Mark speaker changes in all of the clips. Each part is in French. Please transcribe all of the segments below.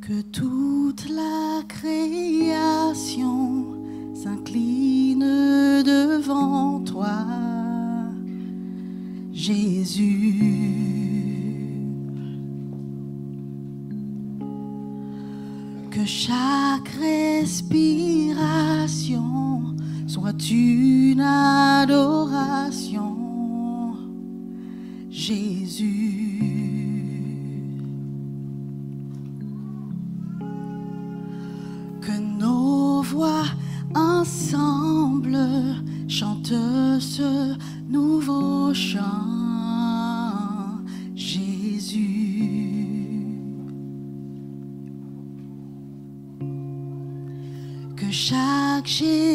Speaker 1: Que toute la création s'incline devant toi, Jésus. Que chaque respiration soit une adoration, Jésus. Que nos voix ensemble chantent ce nouveau chant, Jésus. Que chaque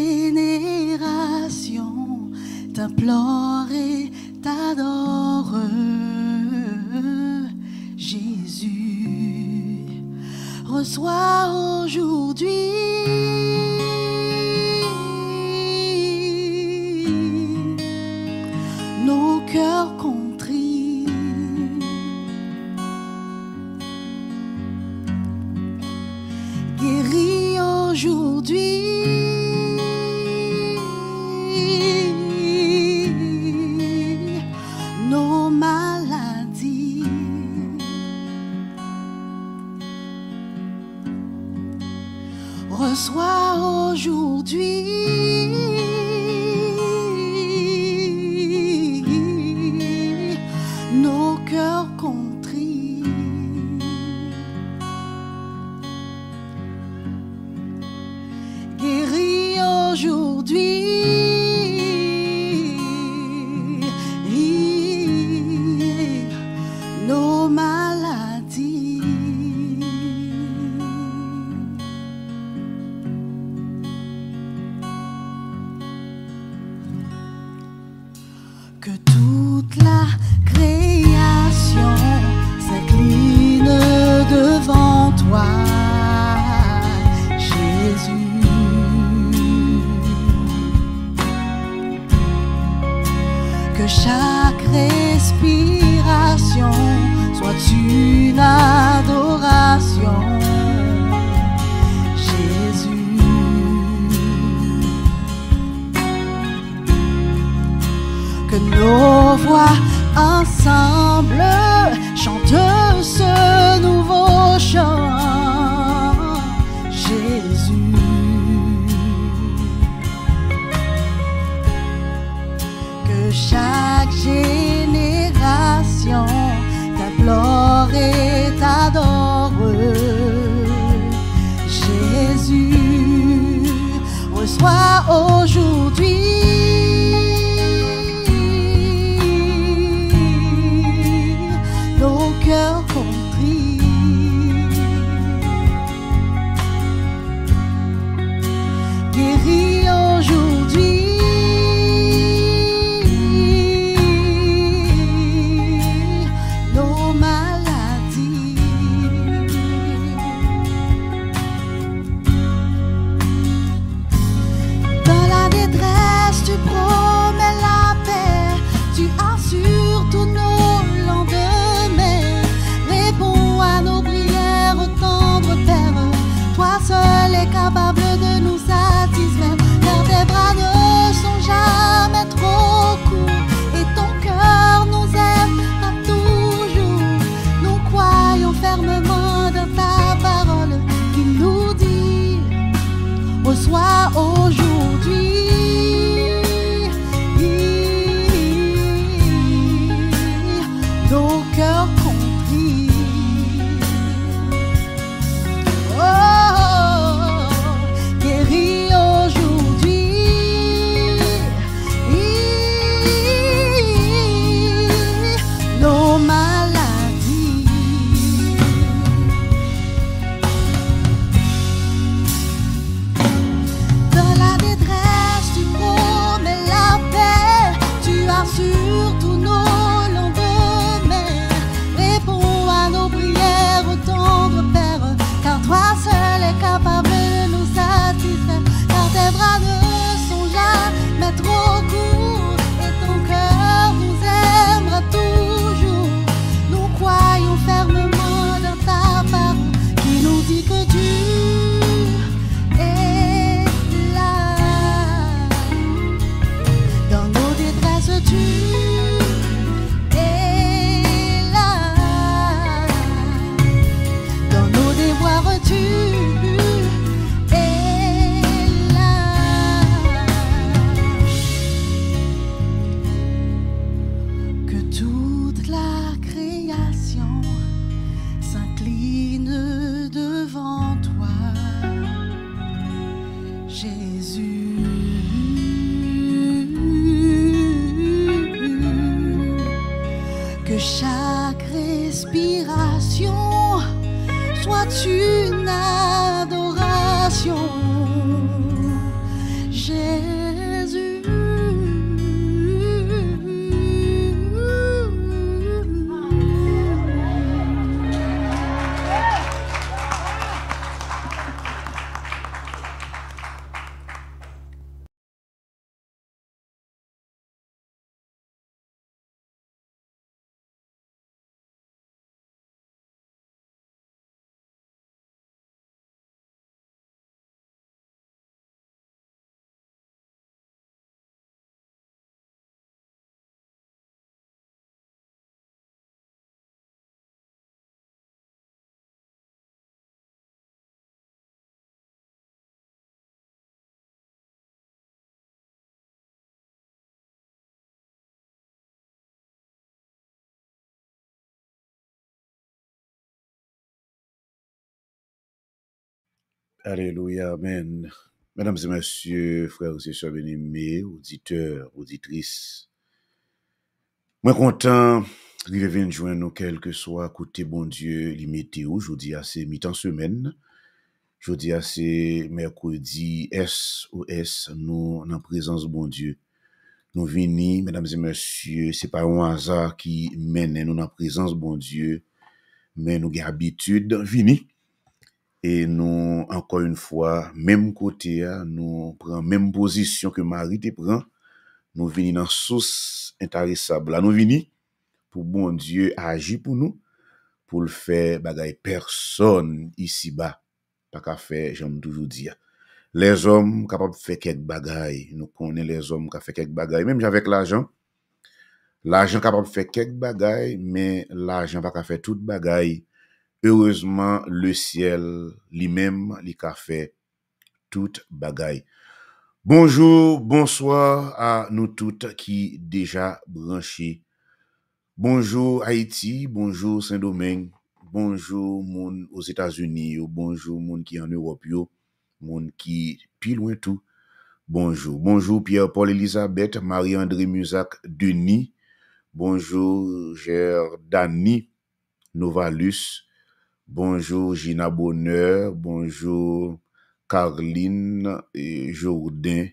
Speaker 1: génération t'implore et t'adore, Jésus. Reçois aujourd'hui nos cœurs contrits, guéris aujourd'hui nos maladies. Reçois aujourd'hui nos cœurs contrits, guéris aujourd'hui nos maladies. Que toute la création s'incline devant toi, Jésus. es là. Que toute la création s'incline devant toi, Jésus. Que chaque respiration soit une adoration, Jésus.
Speaker 2: Alléluia, Amen. Mesdames et messieurs, frères et sœurs bien-aimés, auditeurs, auditrices, moi content, de venir joindre nous, quel que soit côté bon Dieu, les météo, jeudi à c'est mi-temps semaine, jeudi à c'est mercredi SOS, nous, en présence bon Dieu. Nous venons, mesdames et messieurs, c'est pas un hasard qui mène nous en présence bon Dieu, mais nous avons habitude, venir. Et nous, encore une fois, même côté, nous prenons même position que Marie te prend. Nous venons dans source intarissable. Nous venons pour bon Dieu agir pour nous, pour le faire bagay personne ici-bas. Pas qu'à faire, j'aime toujours dire. Les hommes capables de faire quelques bagailles. Nous connaissons les hommes qui fait quelques bagailles. Même avec l'argent. L'argent capable de faire quelques bagailles, mais l'argent pas qu'à faire toute bagaille. Heureusement, le ciel lui-même, il a fait toute bagaille. Bonjour, bonsoir à nous toutes qui déjà branchés. Bonjour Haïti, bonjour Saint-Domingue, bonjour moun aux États-Unis, bonjour moun qui en Europe, moun qui plus loin tout. Bonjour, bonjour Pierre-Paul Elisabeth, Marie-André Musac, Denis, bonjour Gerdani Novalus, bonjour Gina Bonheur, bonjour Caroline et Jourdain,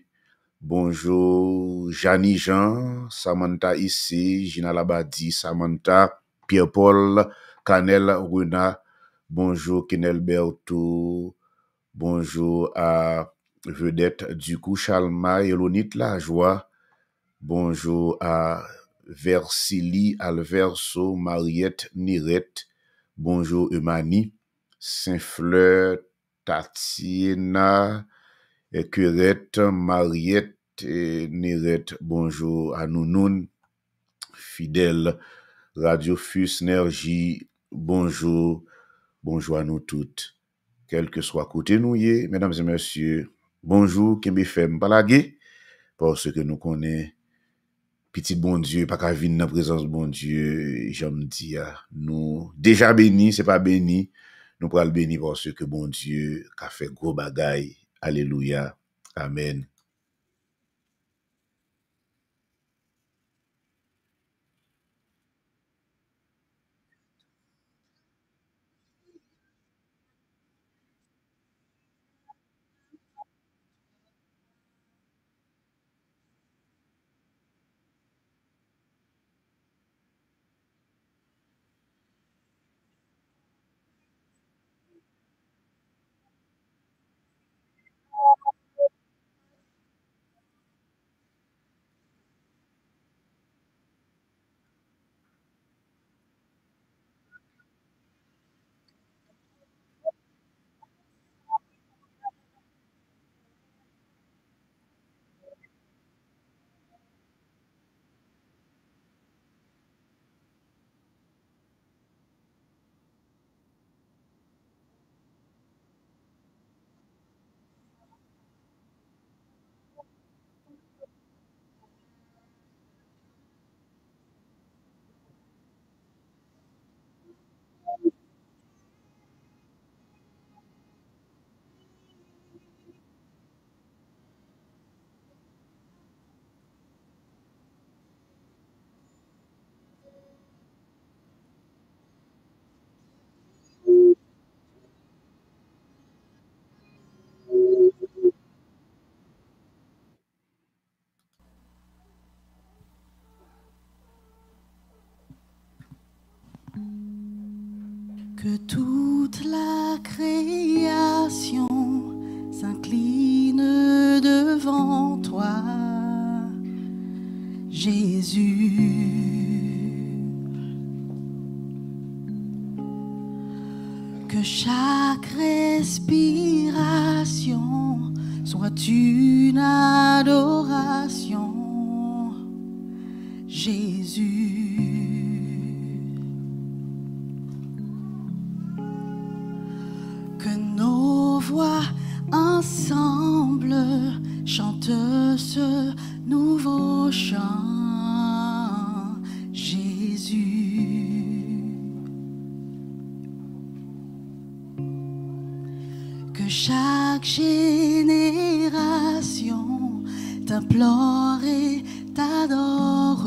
Speaker 2: bonjour Janie Jean, Samantha ici, Gina Labadi, Samantha, Pierre-Paul, Canel Runa, bonjour Kenel Berto, bonjour à Vedette du coup Chalma, Elonite Lajoie, bonjour à Versili Alverso, Mariette Nirette, bonjour Eumanie, Saint-Fleur, Tatiana, Querette, Mariette, Nirette, bonjour à Nounoun, fidèle, Radio Fus, Nergie, bonjour, bonjour à nous toutes. Quel que soit côté nous y est, mesdames et messieurs, bonjour, Kembe Fem Balagé, parce que nous connaissons petit bon Dieu, pas qu'à venir dans la présence bon Dieu, j'aime dire, nous, déjà bénis, c'est pas béni, nous pourrons le bénir parce que bon Dieu a fait gros bagaille. Alléluia. Amen.
Speaker 1: Que toute la création s'incline devant toi, Jésus. Que chaque respiration soit une adoration, Jésus. Que nos voix ensemble chantent ce nouveau chant, Jésus. Que chaque génération t'implore et t'adore,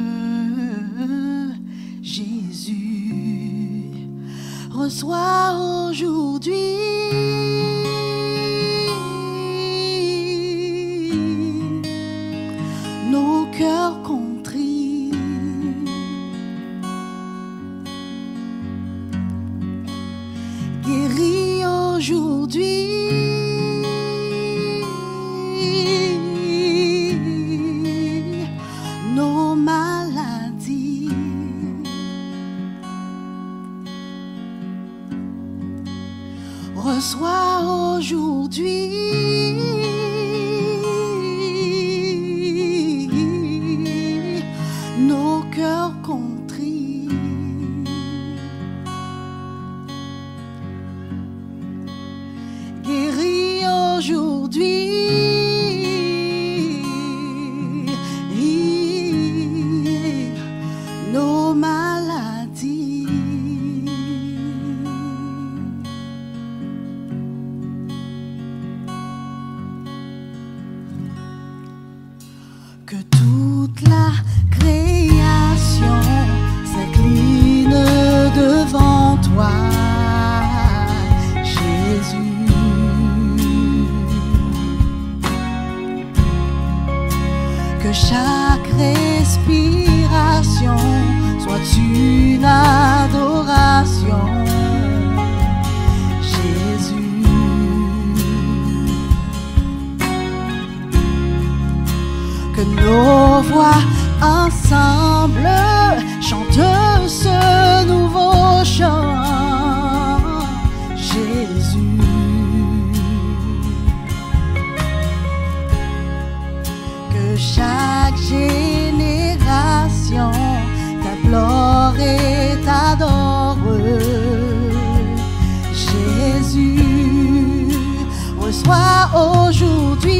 Speaker 1: Jésus. Reçois aujourd'hui nos cœurs contrits, guéris aujourd'hui nos maladies. Reçois aujourd'hui nos cœurs contrits, guéris aujourd'hui nos maladies. Que toute la création s'incline devant toi, Jésus. Que chaque respiration soit une adoration, Jésus. Que nos voix ensemble chantent ce nouveau chant, Jésus. Que chaque génération t'implore et t'adore, Jésus. Reçois aujourd'hui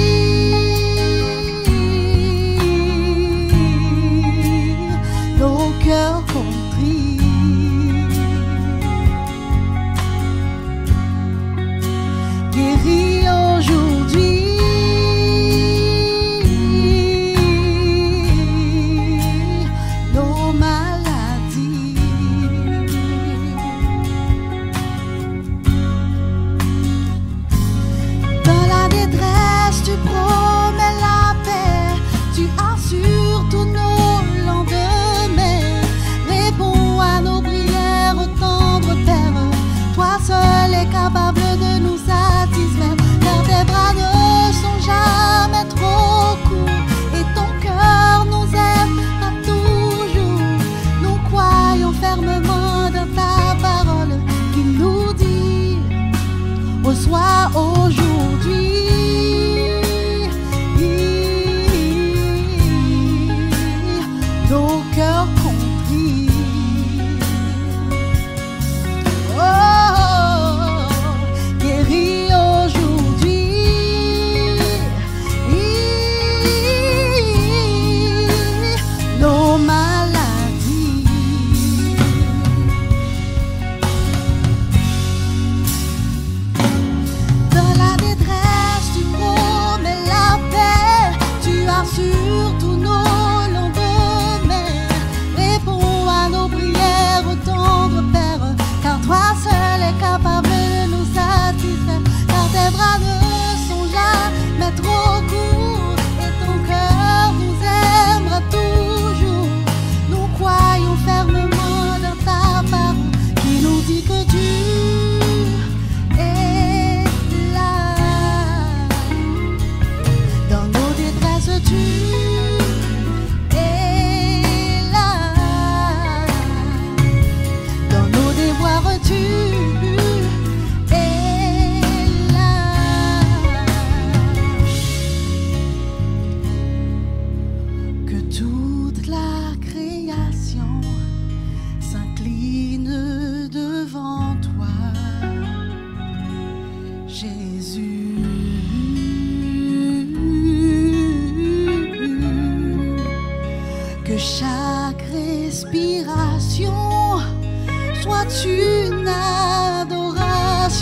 Speaker 1: nos cœurs contrits, guéris aujourd'hui nos maladies. Dans la détresse, tu promets la paix, tu assures tous nos lendemains. Réponds à nos prières, tendre Père. Toi seul es capable de nous satisfaire. Car tes bras ne sont jamais trop courts et ton cœur nous aimera toujours. Nous croyons fermement dans ta parole qui nous dit: reçois aujourd'hui nos cœurs contrits. Oh,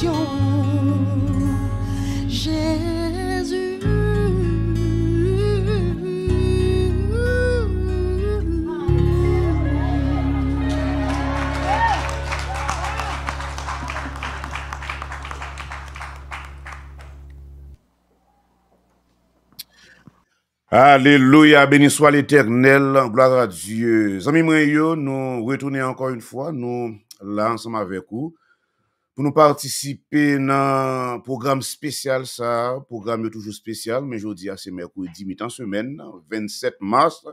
Speaker 1: nations. Jésus.
Speaker 2: Alléluia, béni soit l'Éternel, gloire à Dieu. Amis moi, nous retournons encore une fois, nous là ensemble avec vous, pour nous participer dans un programme spécial, ça, programme toujours spécial, mais aujourd'hui c'est mercredi, mi-temps semaine, 27 mars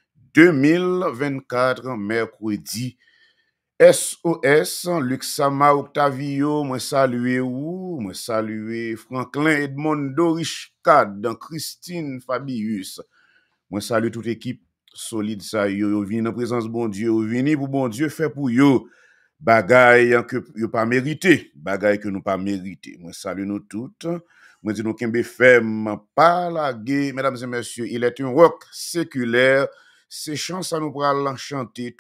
Speaker 2: 2024, mercredi. SOS, Luxama Octavio, moi saluer ou, moi saluer Franklin Edmondo Richcad, Christine Fabius, moi saluer toute équipe solide ça, yo vini dans présence bon Dieu, yo vini pour bon Dieu fait pour yo, bagay que yo pas mérité, bagay que nous pas mérité. Moi saluer nous toutes, moi dis nous kembe ferme, pas laguer, mesdames et messieurs, il est un rock séculaire, ces chants ça nous pral chanter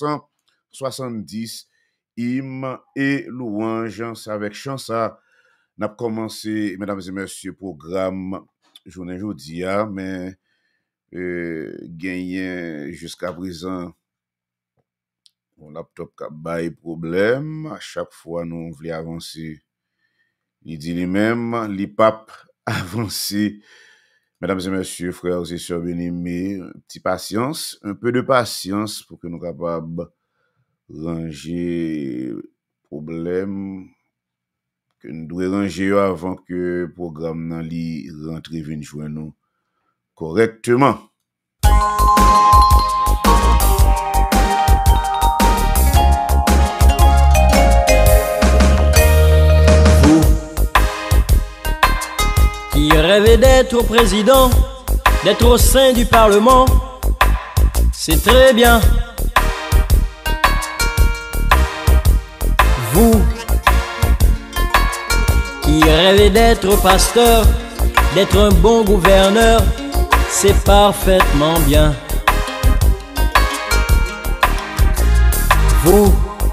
Speaker 2: 370 hymnes et louanges. C'est avec chant ça, n'a commencé, mesdames et messieurs, programme journée aujourd'hui, mais gagné jusqu'à présent mon laptop a bail problème. À chaque fois nous voulons avancer, il dit lui-même, l'IPAP avancer. Mesdames et messieurs, frères et sœurs bien-aimés, petit patience, un peu de patience pour que nous capables ranger problème que nous devons ranger avant que le programme nan li rentre vin joindre nous correctement.
Speaker 3: Vous qui rêvez d'être président, d'être au sein du Parlement, c'est très bien. Vous qui rêvez d'être pasteur, d'être un bon gouverneur, c'est parfaitement bien. Vous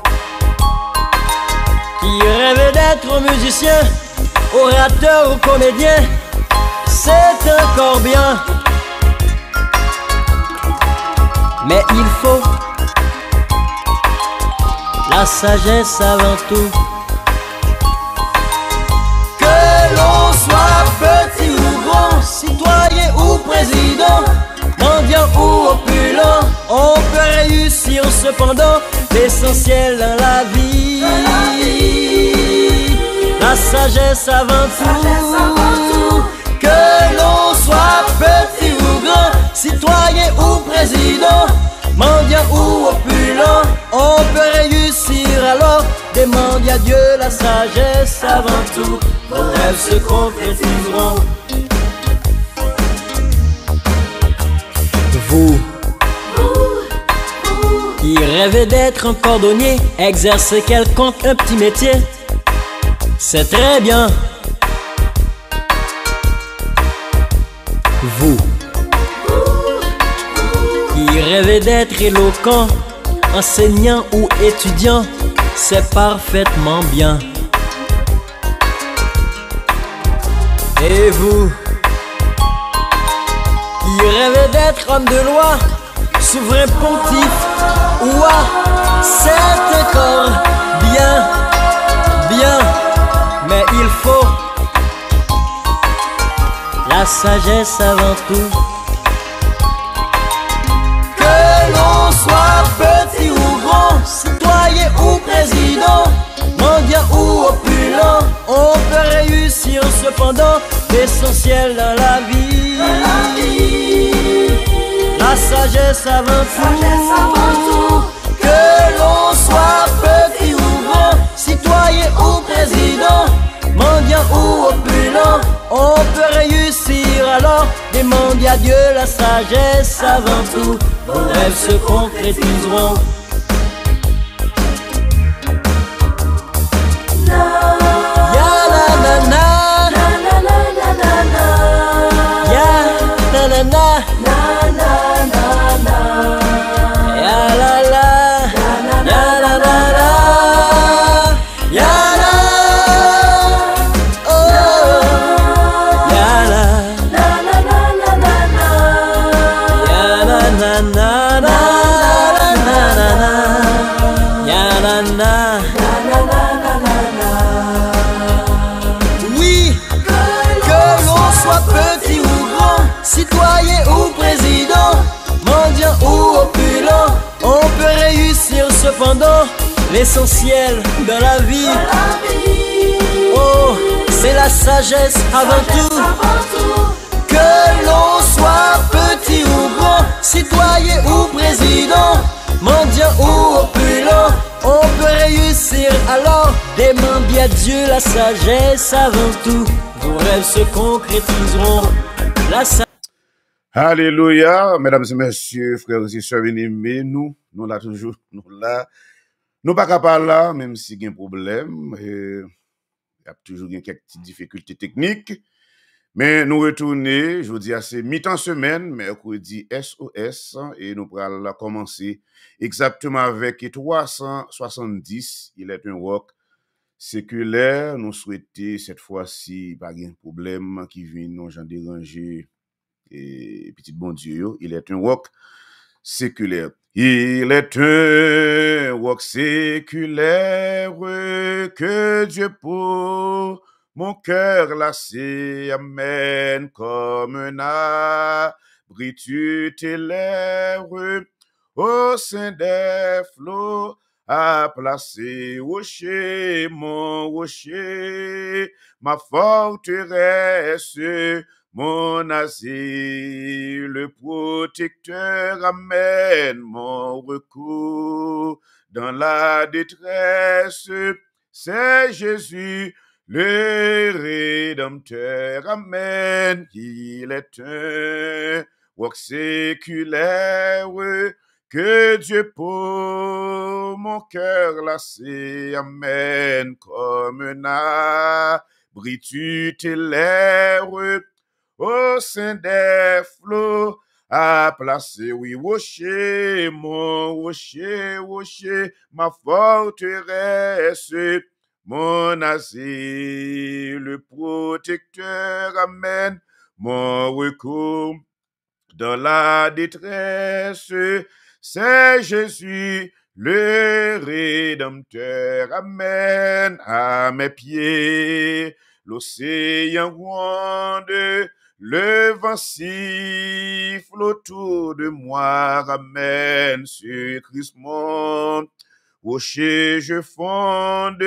Speaker 3: qui rêvez d'être musicien, orateur ou comédien, c'est encore bien. Mais il faut la sagesse avant tout. Que l'on soit petit ou grand, citoyen ou président, mendiant ou opulent, on peut réussir cependant. L'essentiel dans la vie, la sagesse avant tout. Que l'on soit petit ou grand, citoyen ou président, mendiant ou opulent, on peut réussir alors. Demandez à Dieu la sagesse avant tout. Vos rêves se concrétiseront. Vous qui rêvez d'être un cordonnier, exercer quelconque un petit métier, c'est très bien. Vous qui rêvez d'être éloquent, enseignant ou étudiant, c'est parfaitement bien. Et vous qui rêvez d'être homme de loi, souverain pontife ou c'est encore bien, bien. Mais il faut la sagesse avant tout. Que l'on soit petit ou grand, citoyen ou président, mendiant ou opulent, on peut réussir cependant. L'essentiel dans la vie, la sagesse avant tout. Que l'on soit petit ou grand, citoyen ou président, mendiant ou opulent, on peut réussir alors. Demandez à Dieu la sagesse avant tout. Vos rêves se concrétiseront. Ya la la la, ya la la la, ya la la, ya la la la, ya la. citoyen ou président, mendiant ou opulent, on peut réussir cependant l'essentiel de la vie. Oh, c'est la sagesse avant tout. Que l'on soit petit ou grand, citoyen ou président, mendiant ou opulent, on peut réussir alors. Demandez à Dieu la sagesse avant tout. Vos rêves se concrétiseront.
Speaker 2: Alléluia, mesdames et messieurs, frères et sœurs bien-aimés, nous là toujours, nous là. Nous pas capables là, même si il y a un problème, il y a toujours quelques petites difficultés techniques. Mais nous retournons, je vous dis, à ces mi-temps semaine, mercredi SOS, et nous allons commencer exactement avec 370. Il est un rock séculaire. Nous souhaitons cette fois-ci, pas de problème qui vient, non, j'en déranger, et petit bon Dieu, il est un rock séculaire. Il est un rock séculaire que Dieu pour mon cœur lassé amène comme un abri tutélaire au sein des flots à placer rocher, mon rocher, ma forteresse, mon asile, le protecteur amène mon recours dans la détresse. C'est Jésus, le Rédempteur, amen. Il est un roc séculaire que Dieu pour mon cœur lassé amène comme un abri tutélaire au sein des flots à placer, oui, rocher, mon rocher, rocher, ma forteresse, mon asile, le protecteur amène mon recours dans la détresse. C'est Jésus, le Rédempteur, amène à mes pieds l'océan gronde, le vent siffle autour de moi, ramène sur Christ mon rocher, je fonde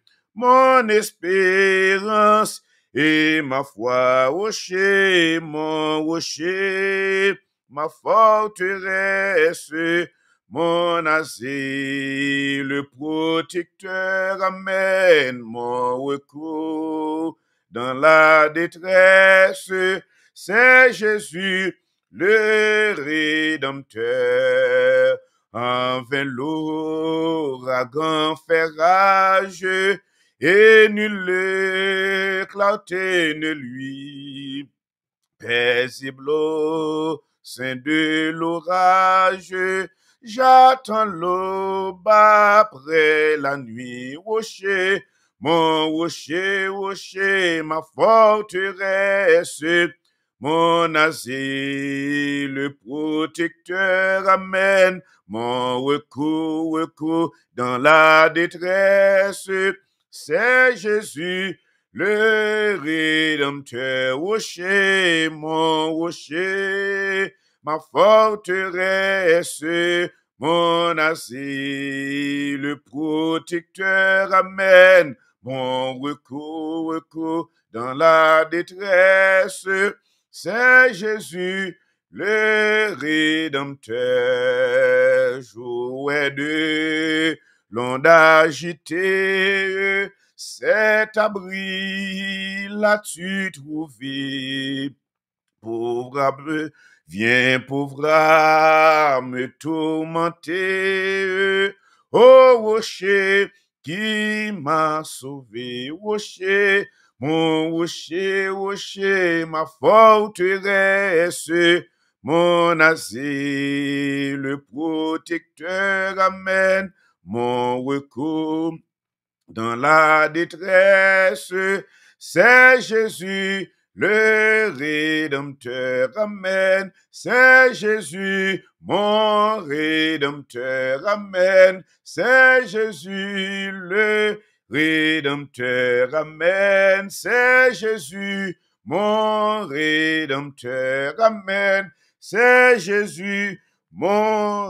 Speaker 2: mon espérance et ma foi, rocher, mon rocher, ma forteresse, mon asile, le protecteur amène mon recours dans la détresse. C'est Jésus, le Rédempteur. Enfin l'ouragan fait rage et nulle clarté ne lui paisible au sein de l'orage. J'attends l'aube après la nuit, rocher, mon rocher, rocher, ma forteresse, mon asile, le protecteur amène mon recours, recours dans la détresse. C'est Jésus, le Rédempteur, rocher, mon rocher, ma forteresse, mon asile, le protecteur amène mon recours, recours dans la détresse. C'est Jésus, le Rédempteur. Jouet de l'onde agitée, cet abri l'as-tu trouvé? Pauvre âme, viens, pauvre âme, me tourmenter. Ô rocher qui m'a sauvé, rocher, mon rocher, rocher, ma forteresse, mon asile, le protecteur amène mon recours dans la détresse. C'est Jésus, le Rédempteur, amen. C'est Jésus, mon Rédempteur, amen. C'est Jésus, le Rédempteur, amen. C'est Jésus, mon Rédempteur. Amen. C'est Jésus, mon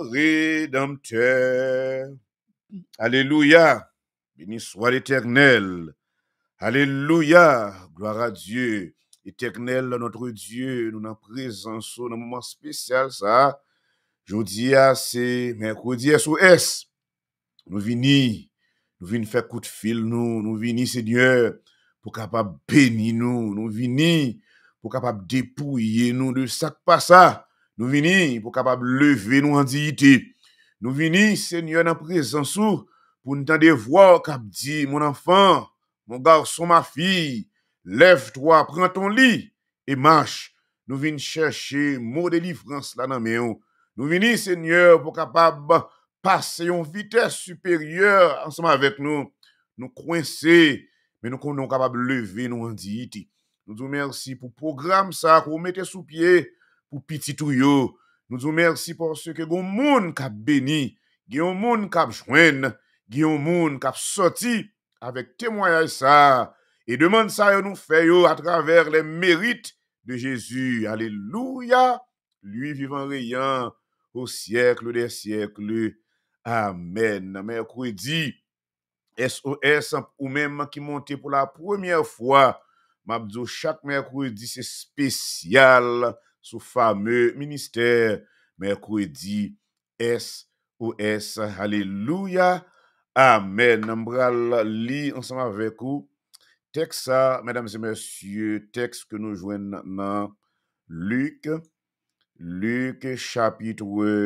Speaker 2: Rédempteur. Alléluia. Béni soit l'Éternel. Alléluia. Gloire à Dieu. Éternel, notre Dieu, nous en présence, dans un moment spécial, ça. Jeudi, c'est mercredi SOS. Nous venons faire coup de fil, nous venons, Seigneur, pour capable bénir nous venons pour capable dépouiller nous de ça qui passe ça. Nous venons pour capable lever nous en dignité. Nous venons, Seigneur, dans présence pour nous entendre voir cap dit mon enfant, mon garçon, ma fille, lève-toi, prends ton lit et marche. Nous venons chercher mot de délivrance là dans nous. Nous venons, Seigneur, pour capable passer en vitesse supérieure ensemble avec nous. Nous coincer, mais nous sommes capables de lever nous en dignité. Nous vous remercions pour le programme ça, que vous mettez sous pied pour petit touyo. Nous vous remercions parce que il y a un monde qui a béni, il y a un monde qui a joint, il y a un monde qui a sorti avec témoignage ça. Et demande ça, nous fait à travers les mérites de Jésus. Alléluia. Lui vivant rayant au siècle des siècles. Amen. Mercredi, SOS ou même qui monte pour la première fois. M'abdou, chaque mercredi, c'est spécial sous fameux ministère. Mercredi, SOS. Alléluia. Amen. M'bral li ensemble avec vous. Texte ça, mesdames et messieurs, texte que nous joignons dans Luc chapitre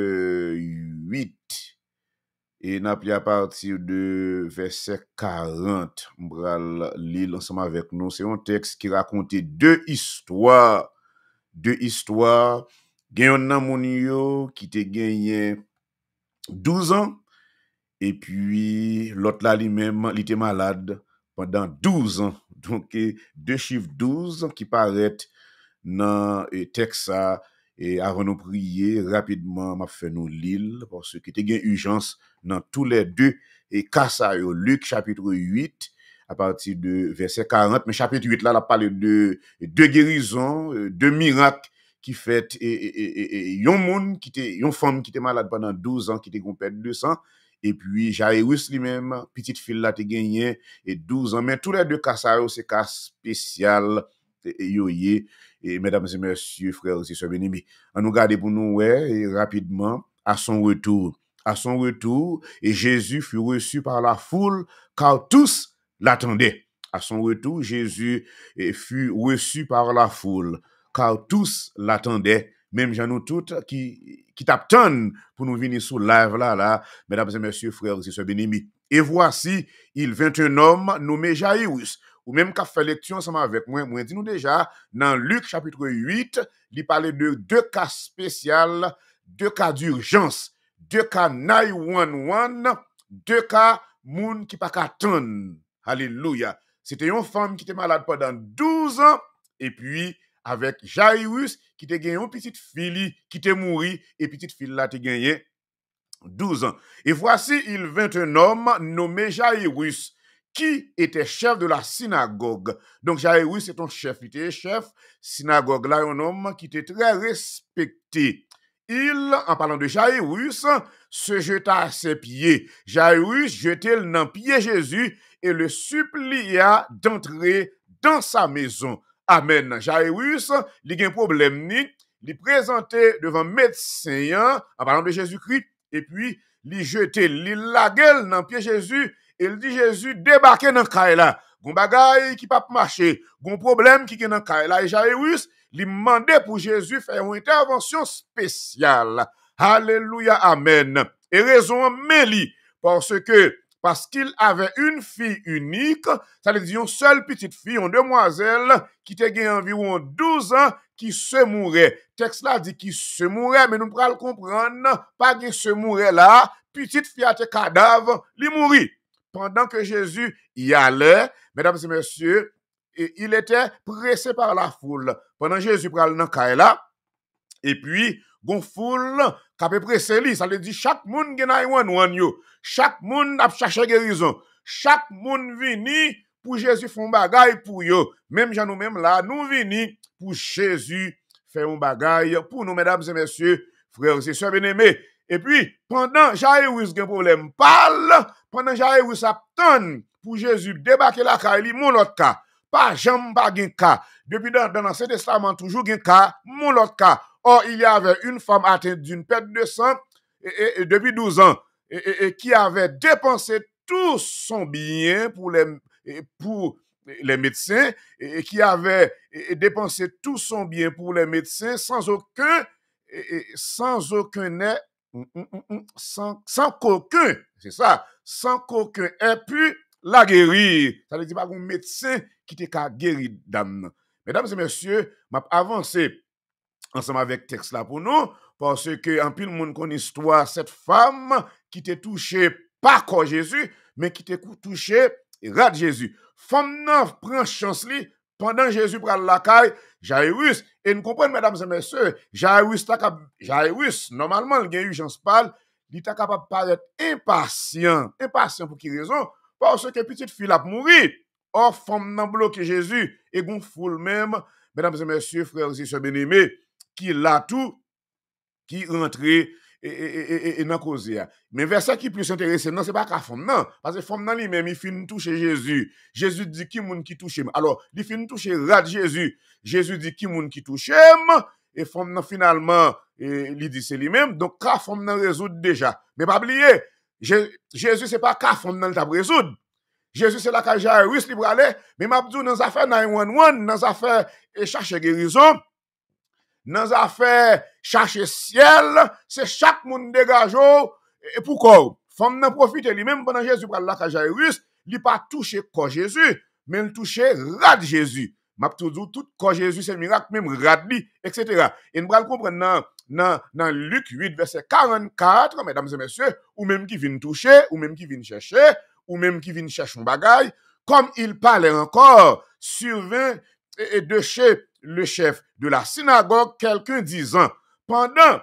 Speaker 2: 8. Et n'a pris à partir de verset 40. M'bral lire ensemble avec nous. C'est un texte qui raconte deux histoires. Gen yon moun yo qui te gagné 12 ans. Et puis, l'autre là, lui-même, il était malade pendant 12 ans. Donc, deux chiffres 12 qui paraissent dans le texte. Et avant de prier, rapidement, m'a fait nous lire parce que il y a une urgence dans tous les deux. Et ça, Luc chapitre 8, à partir de verset 40. Mais chapitre 8, là, il parle de deux guérisons, deux miracles qui fait une femme qui était malade pendant 12 ans, qui était complète de sang. Et puis, Jairus lui-même, petite fille là, te gagné, et 12 ans. Mais tous les deux cas, c'est cas spécial, et mesdames et messieurs, frères et sœurs bien-aimés. On nous garde pour nous, et rapidement, à son retour, et Jésus fut reçu par la foule, car tous l'attendaient. À son retour, Jésus fut reçu par la foule, car tous l'attendaient. Même gens nous toutes qui t'attendent pour nous venir sous live là, mesdames et messieurs, frères et sœurs bien-aimés. Et voici, il vint un homme nommé Jairus, ou même qu'a fait lecture ensemble avec moi dis-nous déjà, dans Luc chapitre 8, il parlait de deux cas spéciaux, deux cas d'urgence, deux cas 911, deux cas moun qui pas qu'attendre. Alléluia. C'était une femme qui était malade pendant 12 ans, et puis avec Jairus, qui te gagné une petite fille qui te mouri, et petite fille là te gagné 12 ans. Et voici, il vint un homme nommé Jairus, qui était chef de la synagogue. Donc Jairus est un chef, il était chef synagogue là, un homme qui était très respecté. Il, en parlant de Jairus, se jeta à ses pieds. Jairus jetait dans pied Jésus et le supplia d'entrer dans sa maison. Amen. Jairus, il a un problème, il présentait devant médecin, en parlant de Jésus-Christ, et puis il jetait, il laguait dans pied Jésus, et il dit Jésus débarquez dans le là. Gon bagay qui pas marcher, gon problème qui est dans le là. Et Jairus, il demandait pour Jésus faire une intervention spéciale. Alléluia, amen. Et raison Mélie, parce qu'il avait une fille unique, ça veut dire une seule petite fille, une demoiselle, qui te gagné environ 12 ans, qui se mourait. Texte là dit qu'il se mourait, mais nous pourrons le comprendre, pas qu'il se mourait là, petite fille à te cadavre, il mourit. Pendant que Jésus y allait, mesdames et messieurs, il était pressé par la foule. Pendant que Jésus pral dans là, et puis, gon foule, qui a pressé lui, ça veut dire chaque monde qui a yo. Chaque monde a cherché guérison. Chaque monde vini pour Jésus faire un bagaille pour yo. Même Jean nous-mêmes là, nous venons pour Jésus faire un bagaille pour nous, mesdames et messieurs, frères et sœurs bien-aimés. Et puis, pendant Jairus a un problème, parle, pendant Jairus attend pour Jésus débarquer la caille, il mon l'autre cas. Pas jamais pas gen cas. Depuis dans l'Ancien Testament, toujours gen cas, mon l'autre cas. Or, il y avait une femme atteinte d'une perte de sang et depuis 12 ans et qui avait dépensé tout son bien pour les médecins et qui avait dépensé tout son bien pour les médecins sans qu'aucun sans qu'aucun, c'est ça, sans qu'aucun ait pu la guérir. Ça veut dire pas un médecin qui te ka guérir dame. Mesdames et messieurs, m'a avancé ensemble avec texte là pour nous parce que en pile monde connaît histoire cette femme qui t'est touchée pas corps Jésus mais qui t'est touchée rat Jésus. Femme nan prend chance li pendant Jésus pral la caille Jairus et nous comprenons mesdames et messieurs Jairus normalement il a eu chance parle il est capable paraître impatient pour qui raison parce que petite fille a mourir. Or femme nan bloqué Jésus et gon foule même mesdames et messieurs frères et sœurs bien-aimés qui l'a tout qui rentré et dans cause. Mais verset qui plus intéressant non c'est pas qu'à femme non parce que femme nan lui-même il fin toucher Jésus. Jésus dit qui moun qui touche. Alors il fin toucher rat Jésus. Jésus dit qui moun qui touche et femme nan finalement il dit c'est lui-même donc ka femme nan résoudre déjà. Mais pas oublier Jésus c'est pas ka femme nan t'a résoudre. Jésus c'est là que Jairus li aller mais m'a dit dans affaire 911 dans affaire chercher guérison dans les affaires chercher ciel, c'est chaque monde dégage et pourquoi femme n'a profité lui-même pendant Jésus pral la Jairus, il pas touché corps Jésus, mais il touché rad Jésus. M'a tout corps Jésus c'est miracle même rad li etc. Et nous pral comprendre dans Luc 8 verset 44 mesdames et messieurs, ou même qui viennent toucher, ou même qui viennent chercher, ou même qui viennent chercher un bagaille, comme il parlait encore, survint et de chez le chef de la synagogue, quelqu'un disant, pendant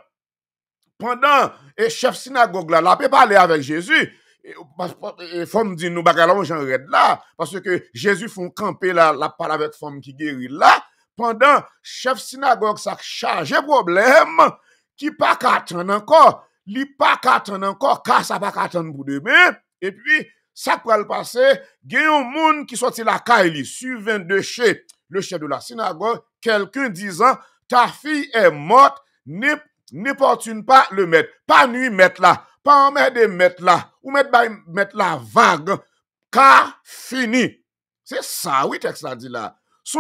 Speaker 2: et chef synagogue là, peut parler avec Jésus, et femme dit nous bagarre j'en red là, parce que Jésus font camper là, la parle avec femme qui guérit là, pendant chef synagogue ça chargé problème, qui pas qu'attendre encore, li pas qu'attendre encore, car ça pas qu'attendre pour demain, et puis, ça peut le passer, il y a un monde qui sorti la caille, suivant de chez le chef de la synagogue, quelqu'un disant, ta fille est morte, n'importune pas le maître. Pas nuit mettre là, pas en mettre de mettre là, ou mettre la vague, car fini. C'est ça, oui, texte là dit là.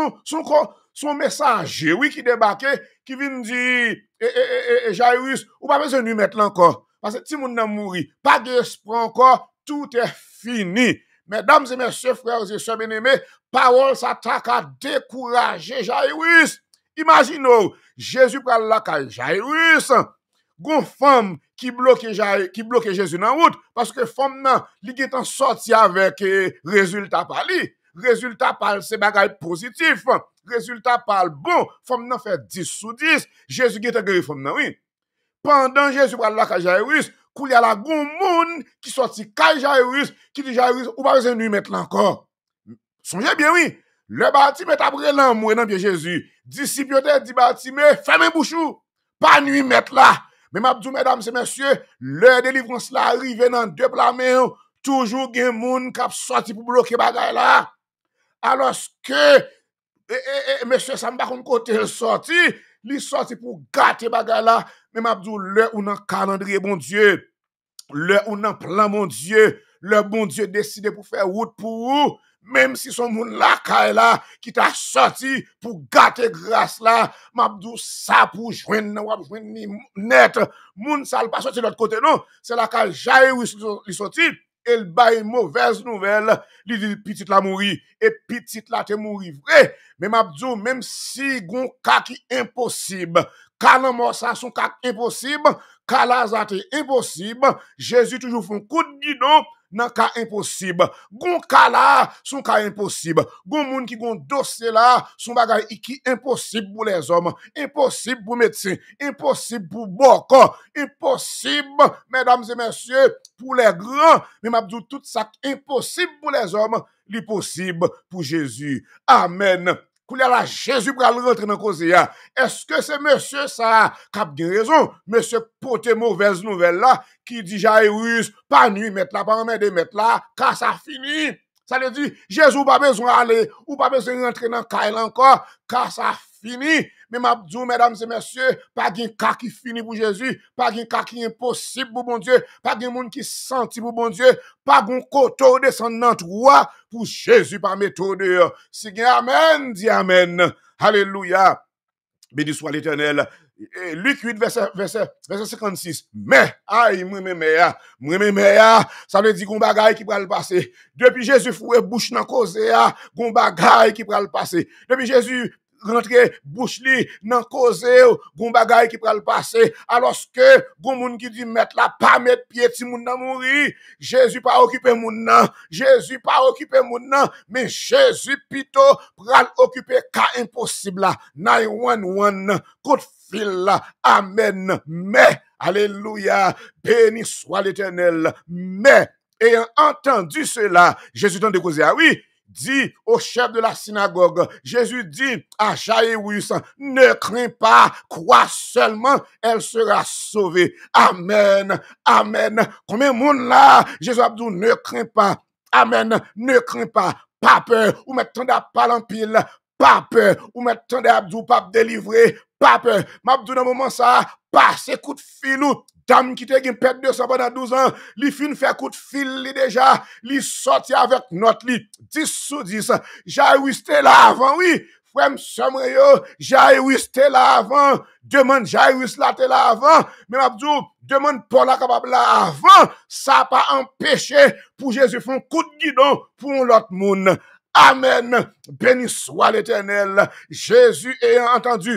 Speaker 2: Son messager, oui, qui débarquait, qui vient dire, Jairus, ou pas besoin de nuit mettre là encore. Parce que si moun nan mouri, pas d'espoir encore, tout est fini. Mesdames et messieurs, frères et sœurs bien-aimés, parole s'attaque à décourager Jairus. Imaginez, Jésus pral la caille Jairus, gon femme qui bloque Jésus dans route parce que femme nan li gen sorti avec résultat par li. Résultat par c'est bagay positif. Résultat par bon, femme nan fait 10 sur 10. Jésus gen guéri femme nan oui. Pendant Jésus pral la caille Jairus, il y a la gon moun qui sorti caille Jairus qui dit Jairus ou pas besoin de lui mettre là encore. Songez bien oui. Le Bartimée après l'amour dans bien Jésus. Disciple te dit Bartimée, fermez bouchou. Pas nuit mettre là. Mais m'a dit mesdames et messieurs, l'heure de délivrance là arrive dans deux plats toujours gen moun qui sorti pour bloquer bagay là. Alors que monsieur ça me pas kon côté sorti, li sorti pour gâter bagay là. Mais m'a dit l'heure ou dans calendrier bon Dieu, l'heure ou dans plan mon Dieu, le bon Dieu décide pour faire route pour vous. Même si son moun la kay là qui t'a sorti pour gâter grâce là, m'abdou ça pour joindre net moun ça pas sorti de l'autre côté non, c'est la kay Jairus li sorti, elle baille mauvaise nouvelle, li dit petite la mouri et petite la te mouri vrai, mais m'abdou même si gon cas qui impossible, quand mort ça son cas impossible, quand Lazare impossible, Jésus toujours font coup de guidon dans cas impossible. Gon cas là, son cas impossible. Gon moun qui gon dossier là, son bagay qui impossible pour les hommes, impossible pour médecins, impossible pour beaucoup, impossible, mesdames et messieurs, pour les grands. Mais m'a dit tout ça impossible pour les hommes, li possible pour Jésus. Amen. Pour la Jésus pour rentrer dans cause ya. Est-ce que c'est monsieur ça qui a raison? Monsieur pote mauvaise nouvelle là qui dit Jairus, pas nuit mettre là, pas remettre de mettre là, car ça finit. Ça veut dire Jésus pas besoin aller ou pas besoin rentrer dans Kail encore, car ça finit. Mais m'a dit, mesdames et messieurs, pas de cas qui finit pour Jésus, pas de cas qui est impossible pour bon Dieu, pas de monde qui senti pour bon Dieu, pas de coteau descendant droit pour Jésus par méthode. Si amen, dit amen. Alléluia. Béni soit l'Éternel. Luc 8, verset 56. Mais, aïe, ça veut dire qu'on bagaille qui va le passer. Depuis Jésus fouet bouche dans cause, qu'on bagaille qui va le passer. Depuis Jésus rentrer bouche li nan cause gon bagay qui pral passer alors que gon moun qui dit mettre la pas mettre pied ti moun nan mouri Jésus pas occuper moun nan Jésus pas occuper moun nan mais Jésus plutôt pral occuper cas impossible là 911 coup de fil là amen mais alléluia béni soit l'Éternel mais ayant entendu cela Jésus tente de causer oui dit au chef de la synagogue, Jésus dit à Jairus, ne crains pas, crois seulement, elle sera sauvée. Amen, amen. Combien de monde là, Jésus a dit, ne crains pas, amen, ne crains pas, pas peur, ou mettre tant pas en pile, pas peur, ou mettre tant d'abdou, pas délivrer, pas peur. M'abdou dans moment ça, passe coup de fil ou dame qui te gen pète 200 pendant 12 ans, li fin fait coup de fil li déjà, li sorti avec notre li 10 sur 10. Jairus te là avant, oui. Frère m'somre yo, Jairus te là avant. Demande Jairus là te là avant. Mais m'abdou, demande Paul là capable là avant. Ça pas empêché pour Jésus faire un coup de guidon pour l'autre monde. Amen. Béni soit l'Éternel. Jésus ayant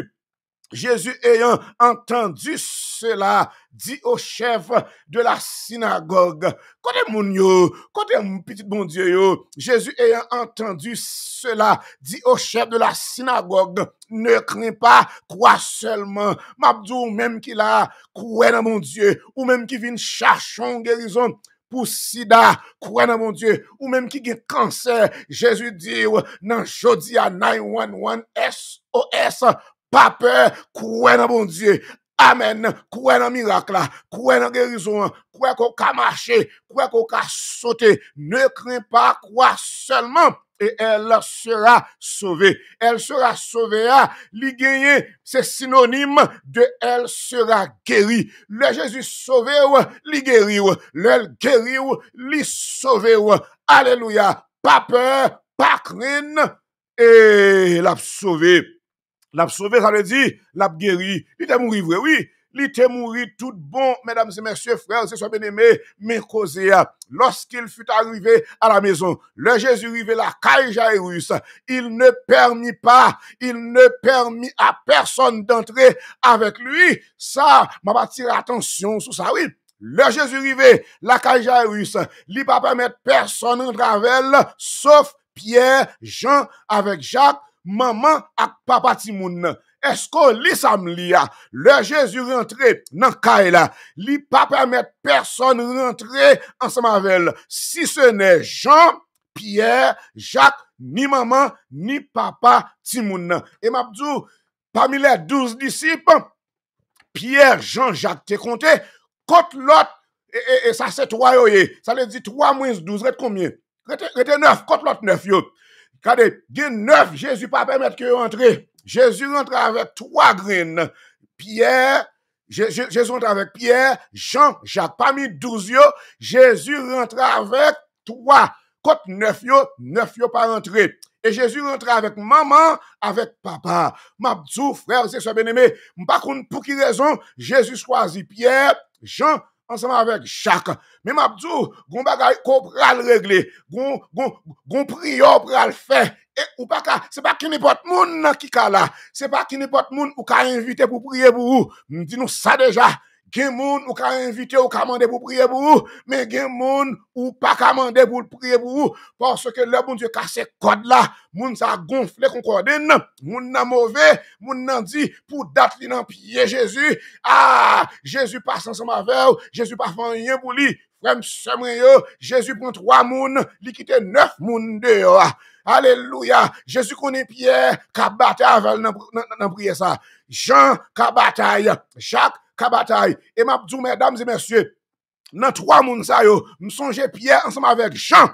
Speaker 2: entendu cela, dit au chef de la synagogue, côté moun yo, côté mon petit bon Dieu yo, Jésus ayant entendu cela, dit au chef de la synagogue, ne crains pas, crois seulement. M'abdou même qui la croit dans mon Dieu, ou même qui vient chercher une guérison pour sida, crois dans mon Dieu, ou même qui a cancer, Jésus dit, dans jodi à 911 SOS, pas peur, crois dans mon Dieu. Amen. Crois dans miracle là, crois dans guérison, crois qu'on ka marcher, crois qu'on ka sauter. Ne crains pas, crois seulement et elle sera sauvée. Elle sera sauvée. Li gagné, c'est synonyme de elle sera guérie. Le Jésus sauvé, li guéri, le guéri, li sauvé. Alléluia. Pas peur, pas crainte et l'a sauvé. L'a sauvé, ça veut dire, l'a guéri. Il était mouru vrai, oui. Il était mouru tout bon, mesdames et messieurs, frères, c'est soit bien-aimés, mais causé. Lorsqu'il fut arrivé à la maison, le Jésus arrivé là, Kail Jairus, il ne permit à personne d'entrer avec lui. Ça, m'a pas tiré attention sur ça, oui. Le Jésus arrivé, la Kail Jairus, il pas permettre personne d'entrer avec elle, sauf Pierre, Jean, avec Jacques, maman ak papa Timoun. Est-ce qu'on lit ça le Jésus rentré dans Kail là, li pas permettre personne rentrer ensemble avec elle. Si ce n'est Jean, Pierre, Jacques, ni maman, ni papa Timoun. Et m'abdou, parmi les 12 disciples, Pierre, Jean, Jacques, te compté, contre l'autre, et ça c'est 3 yoye. Ça veut dire 3 moins 12, rete combien? Rete 9, contre l'autre 9 yo. Regardez, il y a 9, Jésus pas permettre que entre. Jésus rentre avec 3 graines. Pierre, Jésus rentre avec Pierre, Jean, Jacques. Parmi 12 yo, Jésus rentre avec 3. Côté 9 yo pas rentré. Et Jésus rentre avec maman, avec papa. M'abdou, frère, c'est ça bien-aimé. M'pas konn pour qui raison, Jésus choisit Pierre, Jean, ensemble avec Jacques. Mais m'abdou, gon bagay ko pral régler, gon prière pral faire. Et ou pas ka, c'est pas qui n'importe moun qui ka là, c'est pas qui n'importe moun ou ka inviter pour prier pour vous. M'di nous ça déjà. Gen moun ou ka inviter ou ka mande pour prier pour vous, mais gen moun ou pas ka mande pour prier pour vous parce que le bon Dieu casse code là, moun ça gonflé concordine, moun nan mauvais, moun nan dit pour date li nan pied Jésus. Ah, Jésus passe ensemble avec, Jésus pas fait rien pour lui. frère Jésus prend 3 moun, li quitte 9 moun dehors. Alléluia. Jésus connaît Pierre, qui a bataille dans prière ça. Jean, qui a bataille. Jacques, qui a bataille. Et m'a dit, mesdames et messieurs, dans 3 moun sa yo, m'songe Pierre ensemble avec Jean.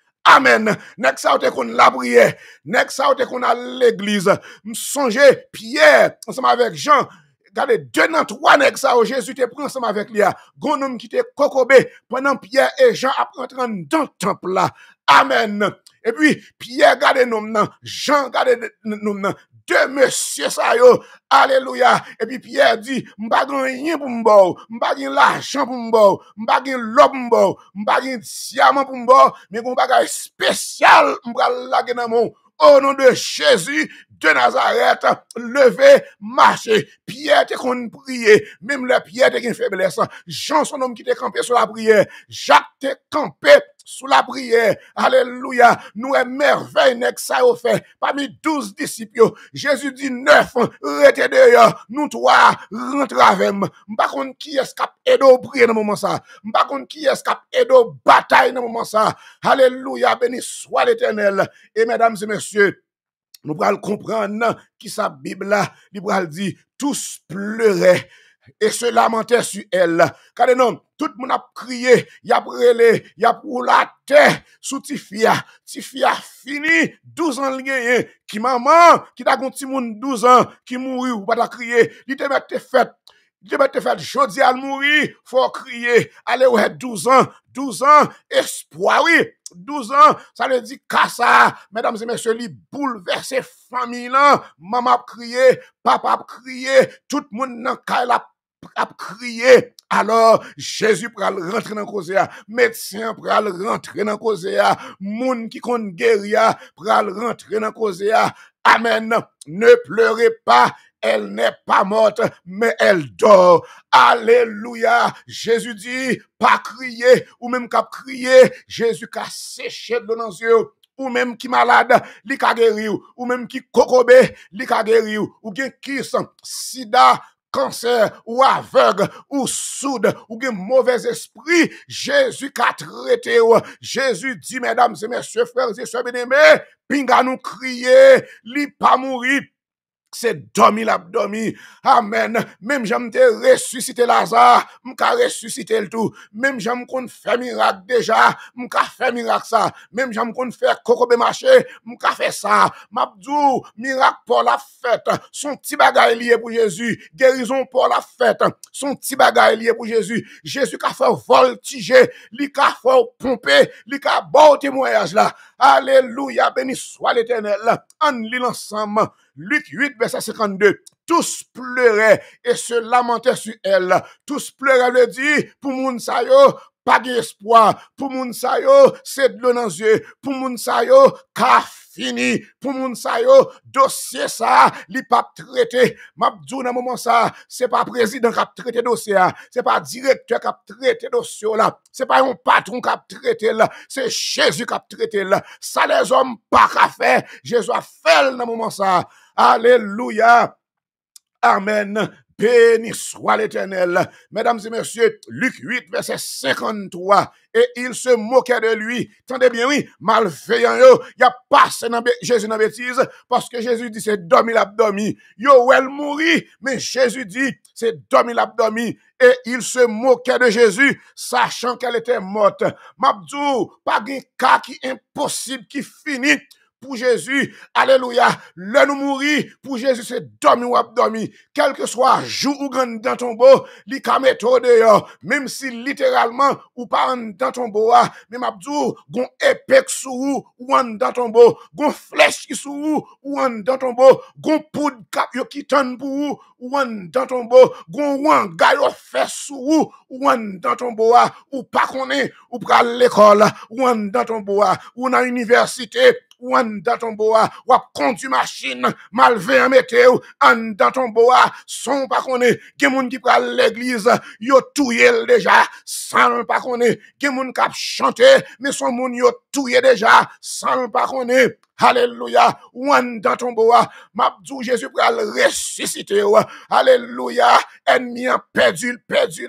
Speaker 2: Amen. Nek sa ou te kon la prière. Nek sa ou te kon à l'église. M'songe Pierre ensemble avec Jean. Regardez, 2 dans 3 nèg ça, Jésus te prend ensemble avec lui. Gon homme qui te kokobé pendant Pierre et Jean apprendre dans le temple là. Amen. Et puis, Pierre garde nom nan, Jean garde nom nan, 2 monsieur ça yo. Alléluia. Et puis Pierre dit, m'pa gen rien pour m'bo, m'pa gen l'argent pour m'bo, m'pa gen l'or pour m'bo, m'pa gen diamant pour m'bo, mais gon bagay spécial m'pa lage nan mon. Au nom de Jésus de Nazareth, levez, marchez. Pierre te kon prier, même le Pierre te gen faiblesse. Jean son homme qui te campé sur la prière, Jacques te campé sous la prière. Alléluia. Nous est merveille nek ça au fait. Parmi 12 disciples, Jésus dit 9 rete dehors. Nous 3 rentre avec moi. M'pa konn qui est cap aido prier dans moment ça. M'pa konn qui est cap aido bataille dans moment ça. Alléluia. Béni soit l'Éternel. Et mesdames et messieurs, nous allons comprendre qui sa Bible là, il dit tous pleuraient et se lamentaient sur elle. Car non, tout le monde a crié, y a brûlé, y a pour la terre sous Tifia. Tifia fini 12 ans gagné, qui maman qui t'a gon ti moun 12 ans qui mouri ou pas t'a crié, il te mette fête. Je vais te faire jodi à mourir, faut crier. Allez, ouais, 12 ans, espoir, oui. 12 ans, ça veut dire kassa, mesdames et messieurs, li bouleverse famille là, maman a crié, papa a crié, tout le monde dans kay a crié. Alors, Jésus pral rentrer dans cause ya, médecin pral rentrer dans cause ya, moun qui kon guérir pral rentrer dans cause ya. Amen. Ne pleurez pas. Elle n'est pas morte, mais elle dort. Alléluia. Jésus dit, pas crier, ou même qu'à crier. Jésus qu'a séché de l'eau dans les yeux. Ou même qui malade, li ka guéri, ou même qui kokobé, li ka guéri, ou gen kiss, sida, cancer, ou aveugle, ou sourde, ou gen mauvais esprit, Jésus qu'a traité. Jésus dit, mesdames et messieurs, frères et sœurs bien-aimés, pinga nous crier, li pas mourir. C'est dormi l'abdomen. Amen. Même j'aime te ressusciter Lazare, m'ka ressusciter le tout. Même j'aime qu'on fait miracle déjà, m'ka fait miracle ça. Même j'aime qu'on fait kokobé marché, m'ka fait ça. M'abdou, miracle pour la fête. Son petit bagay lié pour Jésus. Guérison pour la fête. Son petit bagay lié pour Jésus. Jésus qu'a fait voltiger, li qu'a fait pomper, li qu'a bon témoignage là. Alléluia, béni soit l'Éternel. En lit ensemble. Luc 8, verset 52. Tous pleuraient et se lamentaient sur elle. Tous pleuraient, le dit, pour moun sa yo, pas d'espoir. Pour moun sa yo, c'est de l'eau dans les yeux. Pour moun sa yo, ka fini. Pour moun sa yo, dossier ça, li pas traité. M'abdou dans moment ça, c'est pas président qui a traité dossier, c'est pas directeur qui a traité dossier là, c'est pas un patron qui a traité là, c'est Jésus qui a traité là. Ça les hommes pas qu'à faire, Jésus a fait dans moment ça. Alléluia. Amen. Béni soit l'Éternel. Mesdames et messieurs, Luc 8, verset 53. Et il se moquait de lui. Tendez bien, oui, malveillant, yo, y a passé dans Jésus dans bêtise, parce que Jésus dit, c'est dormi l'abdomen. Yo, elle mourit, mais Jésus dit, c'est dormi l'abdomen. Et il se moquait de Jésus, sachant qu'elle était morte. Mabdou, pas de cas qui impossible, qui finit. Pour Jésus, alléluia, le nous mourir, pour Jésus c'est dormi ou abdomi, quel que soit jour ou grand dans ton beau, li ka metto dehors, même si littéralement ou pas dans ton beau, même abdou, gon épée sous ou dans ton beau, gon flèche qui sous ou dans ton beau, gon poudre yo qui tonne pour ou dans ton beau, gon wanga yo fait sous ou dans ton beau, ou pas connaît, ou pral l'école, ou dans ton beau, ou dans l'université, ou dans ton bois, ou conduit machine, malveillant météo, dans ton bois, son pas connaît, gen moun qui pral l'église, yo touye déjà, sans pas connaît, gen moun k'ap chanter, mais son moun yo touye déjà, sans pas connaît. Alléluia. Ou en dans ton bois. M'abdou Jésus pour le ressusciter. Alléluia. Ennemi a perdu.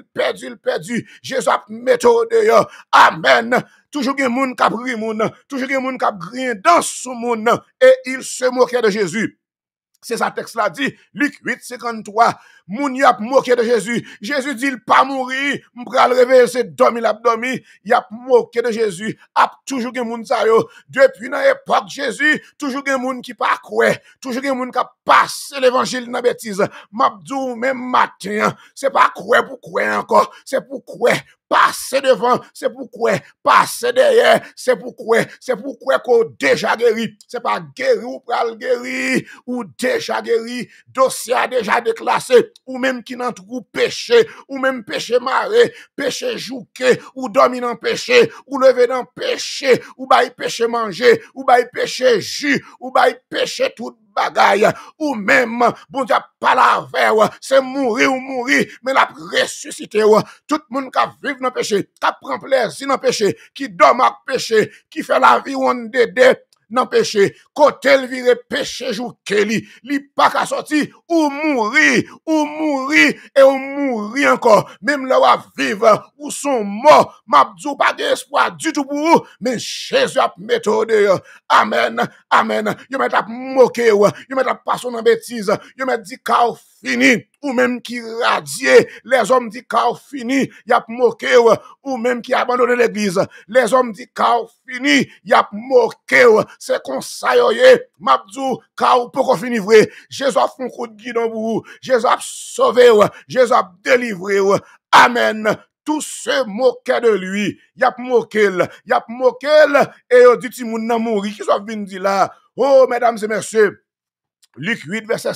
Speaker 2: Jésus a méthode. Amen. Toujours gen moun k'ap ri moun, toujours gen moun k'ap grin dans sou moun, et il se moquait de Jésus. C'est ça texte là dit, Luc 8, 53, moun y ap moqué de Jésus. Jésus dit, il pas mourir, m'pral réveiller, c'est dormi l'abdomi, y ap moqué de Jésus. Ap toujours gen moun sa yo. Depuis nan époque Jésus, toujours gen moun qui pas koué, toujours gen moun qui passe l'évangile dans bêtise. M'abdou même matin, c'est pas koué pour koué encore, c'est pour koué. Passer devant, c'est pourquoi. Passer derrière, c'est pourquoi qu'on déjà guéri. C'est pas guéri ou pral guéri, ou déjà guéri, dossier a déjà déclassé, ou même qui n'en trouve péché, ou même péché maré, péché jouqué, ou dormi dans péché, ou levé dans péché, ou bail péché manger, ou bail péché jus, ou bail péché tout bagaille, ou même, bon Dieu, pas la verre, c'est mourir ou mourir, mais la ressusciter, tout le monde qui vit dans le péché, qui prend plaisir dans le péché, qui dort dans le péché, qui fait la vie on dédé dans le péché, côté le vire péché jou li pas qu'à sortir, ou mourir, et ou mourir encore, même là ou vivre, ou sont morts, m'abdou pas d'espoir du tout pour vous, mais Jésus a méthode, amen, yo met a moqué, yo met a passer dans bêtise, yo met dit car fini, ou même qui radier, les hommes dit car fini, y a moqué, ou même qui abandonné l'église, les hommes dit car fini, y a moqué, c'est comme ça yoye, m'abdou car pour qu'on finisse vrai, Jésus a fait un coup de guidon pour vous, Jésus a sauvé, Jésus a délivré, amen. Tous se moquaient de lui, y a moqué, et yo dit ti moun nan mouri, qui soit venu dire là, oh mesdames et messieurs, Luc 8, verset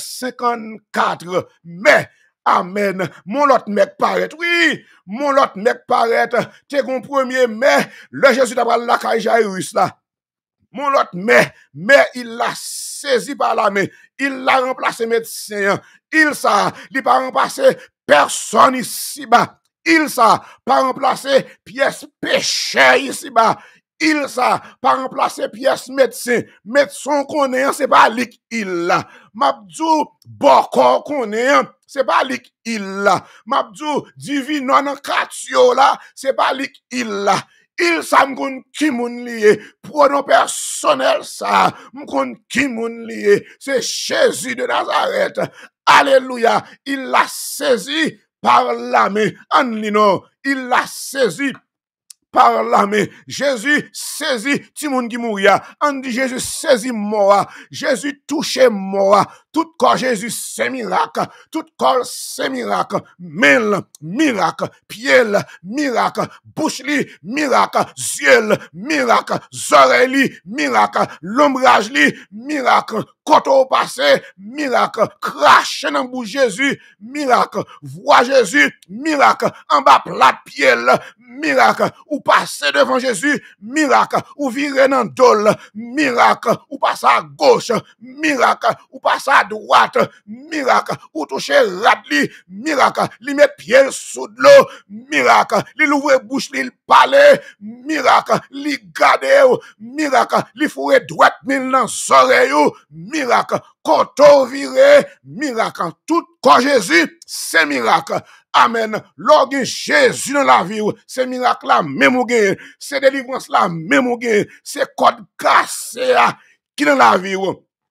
Speaker 2: 54, mais, amen, mon lot mec paraît, oui, mon lot mec paraît, t'es gon premier, mais, le Jésus d'Abraham la caille Jairus là, mon lot mais il l'a saisi par la main, il l'a remplacé médecin, il pas remplacé personne ici-bas, il pas remplacé pièce péché ici-bas, il pas remplacé pièce médecin connaît, c'est pas lik il là, m'abdou boko connaît, c'est pas lik il là, m'abdou divino nan katio là, c'est pas lik il là. Il sa m'kon ki moun liye, pronom personnel ça, m'kon ki moun liye, c'est Jésus de Nazareth. Alléluia, il l'a saisi par la main. Anlino, il l'a saisi par la main. Jésus saisit Timoun qui mouria. On dit Jésus saisit moi. Jésus touché moi. Tout corps Jésus c'est miracle. Tout corps c'est miracle. Main miracle. Pied miracle. Bouche li miracle. Yeux miracle. Oreilles miracle. L'ombrage li miracle. Côté au passé miracle. Crache dans bouche Jésus miracle. Voix Jésus miracle. En bas plat pied miracle. Ou passer devant Jésus miracle. Ou virer dans dol miracle. Ou passer à gauche miracle. Ou passer à droite miracle. Ou toucher radli miracle. Li met pied sous l'eau miracle. Li l'ouvre bouche li parler miracle. Li gade miracle. Li fourre droite mille dans oreille miracle. Koto viré miracle. Tout corps Jésus c'est miracle. Amen. Lorsque Jésus dans la vie, c'est miracle là même ou gain, c'est délivrance là même ou gain, c'est code cassé qui dans la vie.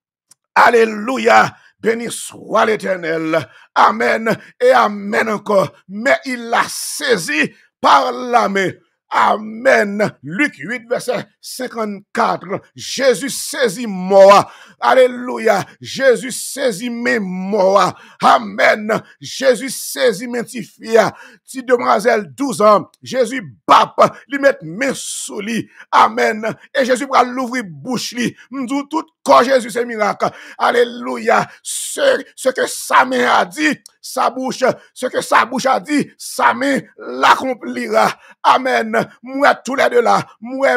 Speaker 2: Alléluia. Béni soit l'Éternel. Amen et amen encore. Mais il l'a saisi par la main. Amen. Luc 8, verset 54. Jésus saisit moi. Alléluia. Jésus saisit mes moi. Amen. Jésus saisit mes petits filles. Petite demoiselle 12 ans. Jésus pape. Lui met mes sous lui. Amen. Et Jésus va l'ouvrir bouche lui. M'dou tout corps Jésus c'est miracle. Alléluia. Ce que sa main a dit, sa bouche, ce que sa bouche a dit, sa main l'accomplira. Amen. Moi tous les deux là, moi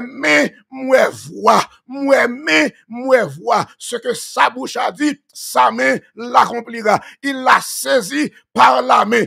Speaker 2: vois ce que sa bouche a dit, sa main l'accomplira. Il l'a saisi par la main,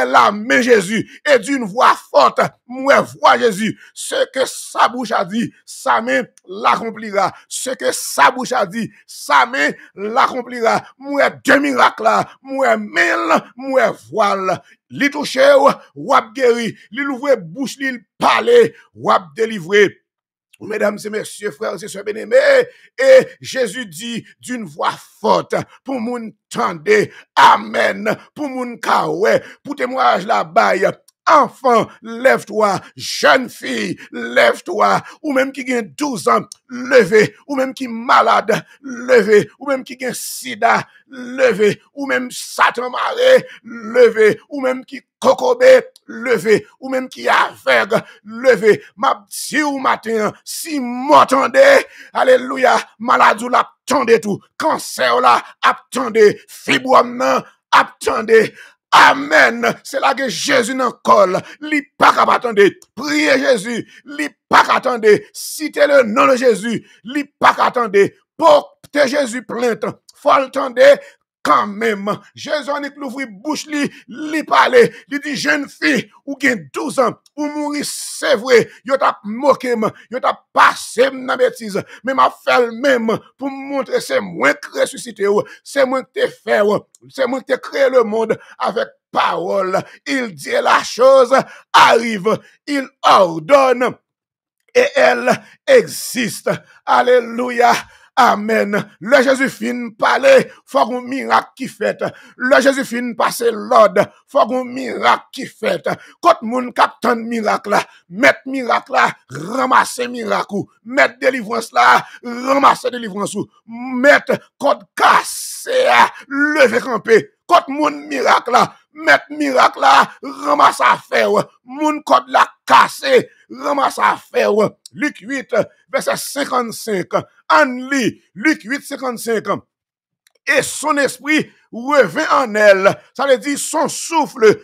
Speaker 2: Jésus, et d'une voix forte, moi vois Jésus, ce que sa bouche a dit, sa main l'accomplira. Ce que sa bouche a dit, sa main l'accomplira. Moi deux miracles là, moi mille, moi voile. Li touche ou ap guéri, li l'ouvre bouche, li parle, ou ap délivré. Mesdames et messieurs, frères et sœurs bien-aimés, et Jésus dit d'une voix forte, pour moun tende, amen, pour moun kawe, pour témoignage la baille. Enfant, lève-toi. Jeune fille, lève-toi. Ou même qui gagne 12 ans, levez. Ou même qui malade, levez. Ou même qui gagne sida, levez. Ou même Satan maré, levez. Ou même qui kokobé, levez. Ou même qui aveugle, levez. Ma si ou matin, si m'entendez, alléluia, maladou l'attendez tout. Cancer là, attendez. Fibrome nan, attendez. Amen. C'est là que Jésus n'en colle. Li pas qu'à attendre. Priez Jésus. Li pas qu'à attendre. Citez le nom de Jésus. Li pas qu'à attendre. Portez Jésus plainte. Faut attendre quand même. Jésus en l'ouvre bouche li parle. Li dit jeune fille ou gen 12 ans ou mourir c'est vrai. Yo t'a moqué yo t'a passé dans bêtise. Mais m'a fait même pour montrer c'est moi qui ressuscité c'est moi qui t'ai fait c'est moi qui t'ai créé le monde avec parole. Il dit la chose arrive, il ordonne et elle existe. Alléluia. Amen. Le Jésus fin parler, faut un miracle qui fait. Le Jésus fin passer l'ordre, faut un miracle qui fait. Quand moun captant miracle là, mettre miracle là, ramasser miracle, mettre délivrance là, ramasser délivrance, mettre code cassé, lever campé. Quand moun miracle là, mettre miracle là, ramasse affaire. Moun code la cassé, ramasse affaire. Luc 8, verset 55. En lit, Luc 8, 55. Et son esprit revint en elle. Ça veut dire son souffle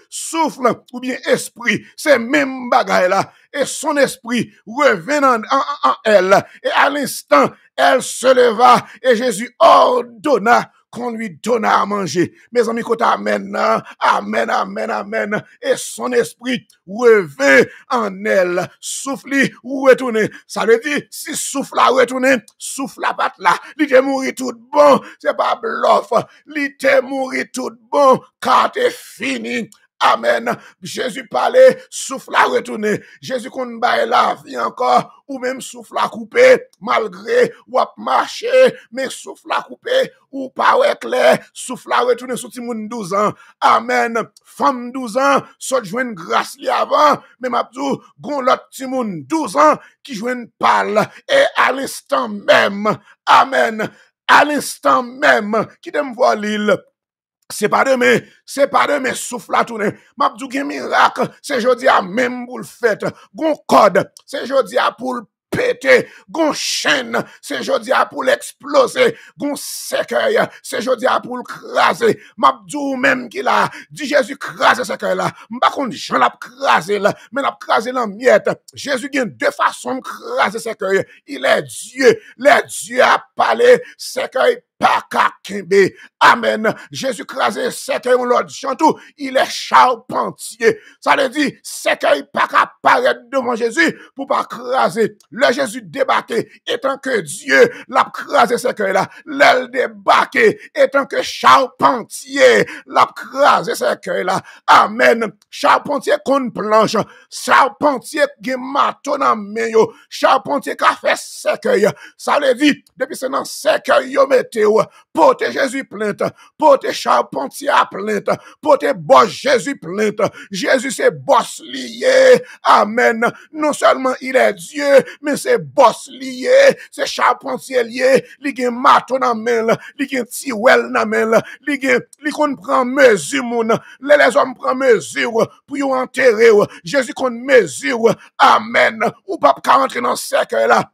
Speaker 2: ou bien esprit. C'est même bagaille là. Et son esprit revint en elle. Et à l'instant, elle se leva et Jésus ordonna qu'on lui donna à manger. Mes amis, côté amen, amen, amen, amen. Et son esprit revint en elle. Souffle retourné. Ça veut dire, si souffle a retourné, souffle la patte là. Il te mourir tout bon. C'est pas bluff. Il te mourir tout bon. Car t'es fini. Amen. Jésus parlait, souffle à retourner. Jésus qu'on baille la vie encore, ou même souffle à couper, malgré, ou à marcher, mais souffle à couper, ou pas clair, souffle à retourner sous Timoun 12 ans. Amen. Femme 12 ans, soit joine grâce li avant, mais m'abdou, gon l'autre Timoun 12 ans, qui joine parle, et à l'instant même, amen, à l'instant même, qui t'aime voir l'île, c'est pas demain souffle à tourner. M'abdou gen miracle, c'est jodi a même pour le fait. Gon code, c'est jodi a pour le péter. Gon chaîne, c'est jodi a pour l'exploser. Gon cercueil, c'est jodi a pour le craser. M'abdou même qui là, dit Jésus craser cercueil là. M'pa kon Jean l'a craser là, mais l'a craser en miettes. Jésus gen deux façons de craser cercueil. Il est Dieu. Le Dieu a parlé cercueil pas kakembe. Amen. Jésus crasé cercueil on l'autre chantou, il est charpentier. Ça veut dire cercueil pas apparaître devant Jésus pour pas craser. Le Jésus débarqué étant que Dieu l'a crasé cercueil là, l'aile débarqué étant que charpentier l'a crasé cercueil là. Amen. Charpentier qu'on planche, charpentier qui marteau dans main yo, charpentier qui a fait cercueil. Ça veut dire depuis c'est dans cercueil yo mettez portez Jésus plainte, portez charpentier à plainte, portez boss Jésus plainte. Jésus c'est boss lié. Amen. Non seulement il est Dieu, mais c'est boss lié, c'est charpentier lié, li gen marteau dans main, li gen tiwel dans main, li kon prend mesure moun, les hommes prend mesure pour yo enterrer. Jésus kon mesure. Amen. Ou pas ka rentrer dans cercueil là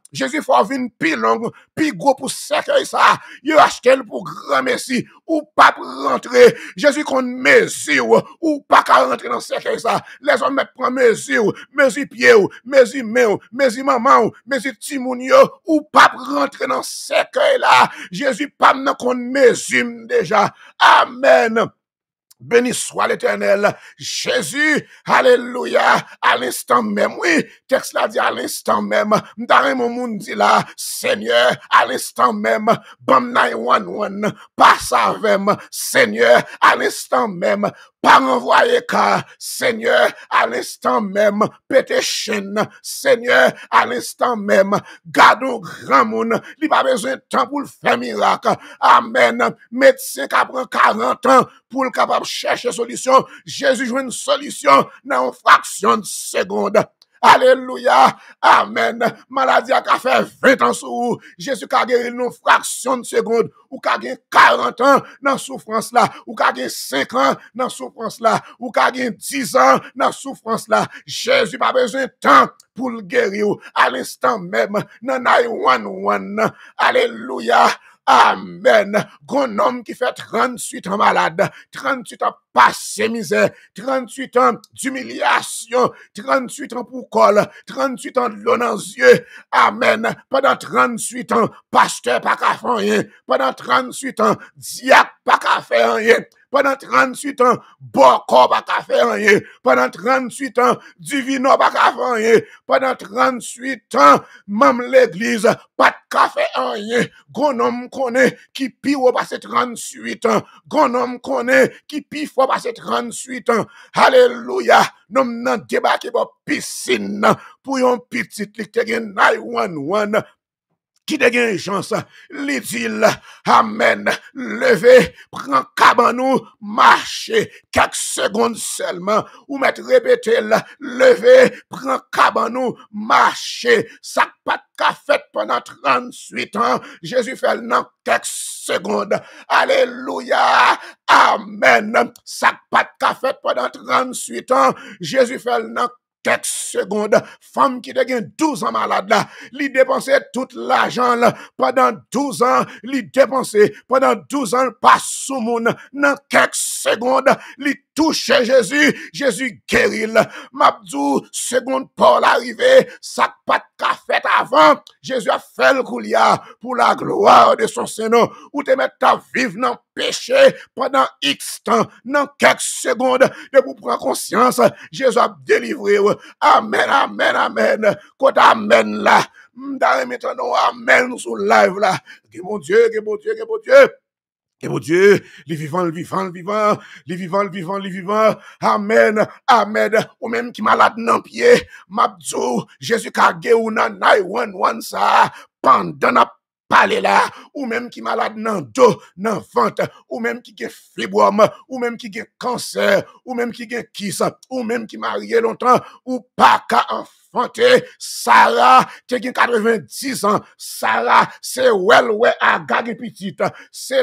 Speaker 2: Jésus faut venir plus long, plus gros pour cercueil ça. Yo acheté pour grand messie ou pas rentrer. Jésus qu'on mesure ou pas qu'à rentrer dans cercueil ça. Les hommes prennent mesure pied ou, mesure main, mesure maman, mesure timoun yo ou pas rentrer dans cercueil là. Jésus pas nan qu'on mesure déjà. Amen. Béni soit l'Éternel. Jésus, alléluia, à l'instant même, oui, texte là dit à l'instant même, m'dare mon monde dit là, Seigneur, à l'instant même, bam 911, passe avec Seigneur, à l'instant même, pas envoyer car, Seigneur, à l'instant même, pété chaîne, Seigneur, à l'instant même, garde grand monde, il pas besoin de temps pour le faire miracle. Amen. Médecin qui prend 40 ans pour le capable chercher solution. Jésus joue une solution dans une fraction de seconde. Alléluia. Amen. Maladie a fait 20 ans sur vous. Jésus a guéri une fraction de seconde. Ou a gagné 40 ans dans souffrance là. Ou a gagné 5 ans dans souffrance là. Ou a gagné 10 ans dans souffrance là. Jésus n'a pas besoin de temps pour le guérir. À l'instant même, dans 911. Alléluia. Amen. Grand homme qui fait 38 ans malade, 38 ans passé misère, 38 ans d'humiliation, 38 ans pour col, 38 ans de l'eau dans les yeux. Amen. Pendant 38 ans, pasteur pas qu'à faire rien. Pendant 38 ans, diacre pas qu'à faire rien. Pendant 38 ans, Boko pas qu'à faire rien. Pendant 38 ans, Divino pas qu'à faire rien. Pendant 38 ans, même l'église pas qu'à faire rien. Grand homme connaît qui pire passer 38 ans. Grand homme connaît qui pire faut passer 38 ans. Alléluia. Nous n'avons débarqué pour piscine pour un petit qui te gen 911. Qui te gen chance, li dit, amen, levez, prends cabanou, marchez, quelques secondes seulement, ou mettre répéter, levez, prends cabanou, marchez, ça pas de fait pendant 38 ans, Jésus fait dans quelques secondes, alléluia, amen, ça pas de fait pendant 38 ans, Jésus fait dans quelques secondes, femme qui a 12 ans malade là, li dépensait tout l'argent là, pendant 12 ans, li dépensait, pendant 12 ans, pas sous moun, dans quelques secondes, li touche Jésus, Jésus guérit. Mabdou, seconde Paul arrivé, ça pas de fait avant, Jésus a fait le couliard pour la gloire de son Seigneur, ou te mettre ta vivre dans péché pendant X temps, dans quelques secondes, de vous prendre conscience, Jésus a délivré. Amen, amen, amen. Quand amen là, m'dare maintenant amen sur live là. Que mon Dieu, que mon Dieu, que mon Dieu. Et mon Dieu, les vivants, les vivants, les vivants, les vivants, les vivants, les vivants. Amen, amen. Ou même qui malade dans pied, mabdou, Jésus ka ge ou nan 911 ça, pendant na parler là, ou même qui malade dans dos, dans ventre, ou même qui gen fibrome, ou même qui gen cancer, ou même qui gen kiss, ou même qui marié longtemps, ou pas ka enfanter. Sarah, qui gen 90 ans, Sarah, c'est ouais Agag petite, c'est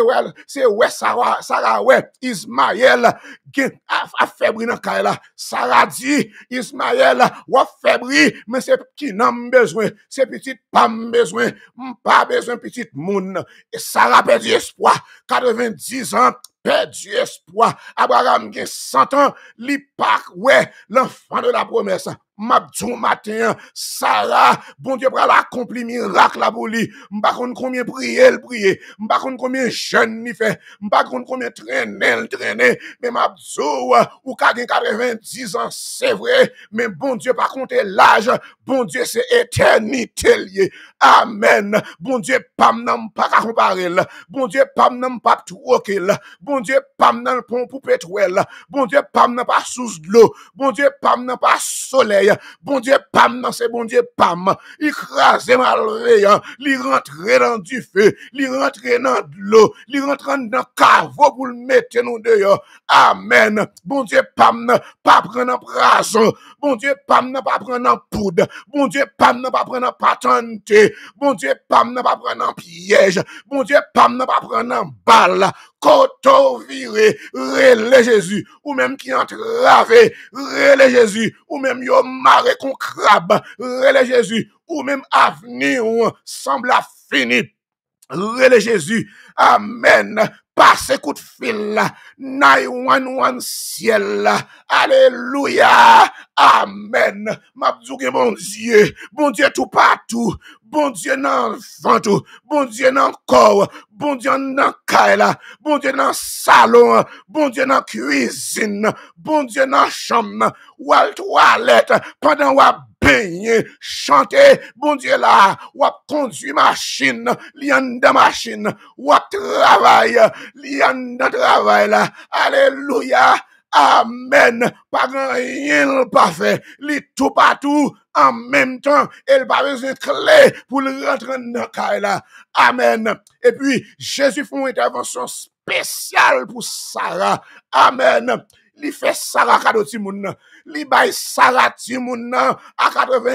Speaker 2: Sarah ouais, Ismaël, gen a febri dans kay la. Sarah dit, Ismaël, ou febri, mais c'est qui n'a besoin, c'est petite pas besoin, pas besoin petite moun. Et Sarah perdu espoir, 90 ans, perdu espoir. Abraham gen 100 ans, li pak ouais, l'enfant de la promesse. Mabdou matin, Sarah, bon Dieu pral accompli miracle la pour lui. M'pa konn combien prier, m'pa konn combien jeûne ni fait, m'pa konn combien traîner, mais Mabdou ou ka gen 90 ans, c'est vrai, mais bon Dieu pas compter l'âge, bon Dieu c'est éternité lié. Amen. Bon Dieu pas m'nan pas comparer, bon Dieu pas m'nan pas troquer, bon Dieu pas m'nan pont pour pétrole, bon Dieu pas m'nan pas sous de l'eau, bon Dieu pas m'nan pas soleil. Bon Dieu, pam, non, c'est bon Dieu, pam. Il crase malveillant, il rentre dans du feu, il rentre dans de l'eau, il rentre dans caveau pour le mettre nous dehors. Amen. Bon Dieu, pam, pas prendre en poison. Bon Dieu, pam, pas prendre en poudre. Bon Dieu, pam, pas prendre en patente. Bon Dieu, pam, pas prendre en piège. Bon Dieu, pam, pas prendre en balle. koto viré, relais Jésus, ou même qui entravé, relais Jésus, ou même yo maré kon crabe, relais Jésus, ou même avenir semble fini. Relais Jésus, amen. Passe coup de fil là, 911 ciel là, alléluia, amen. M'abdouke bon Dieu tout partout, bon Dieu dans ventre, bon Dieu dans corps, bon Dieu dans caille bon Dieu dans salon, bon Dieu dans cuisine, bon Dieu dans chambre, ou à toilette, pendant ou baigner, chanter, bon Dieu là, ou conduire machine, li en de machine, ou travail, li en de travail là, alléluia, amen, pas rien pas fait, li tout partout, en même temps, elle pas besoin de clé pour le rentrer dans le cas là, amen, et puis, Jésus fait une intervention spéciale pour Sarah, amen, li fait Sarah cadeau ti moun, li bay Sarah ti moun à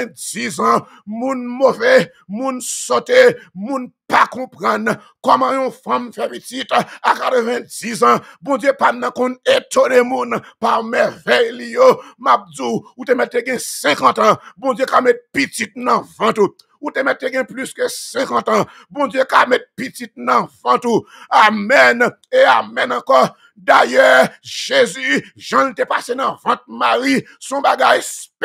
Speaker 2: 90 ans, moun mauvais, moun sauté, moun pas comprendre comment une femme fait petite à 90 ans, bon Dieu pas nan kon étonné moun par merveille yo, m'abdou ou te mette 50 ans, bon Dieu ka mette petite nan ventre ou te mette plus que 50 ans, bon Dieu ka mette petite nan ventre, amen et amen encore. D'ailleurs, Jésus, Jean te passé dans ventre Marie, son bagage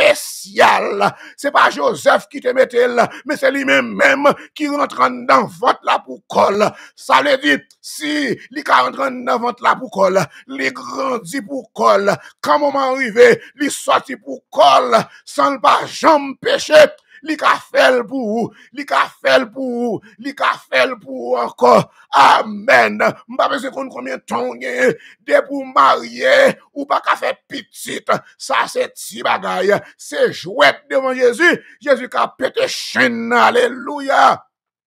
Speaker 2: spécial. C'est pas Joseph qui te mette là, mais c'est lui-même qui rentre dans ventre là pour colle. Ça veut dire, si li ka rentre dans ventre là pour colle, li grandit pour colle. Quand moment arrivé, li sorti pour colle, sans pas jamais péché. Li ka fel pour li ka fel pour li ka fel pour encore, amen. M'pa besoin qu'on combien temps de pour marier ou pas ka faire petite, ça c'est ti bagaille, c'est jouet devant Jésus, Jésus ka pété chaîne, alléluia.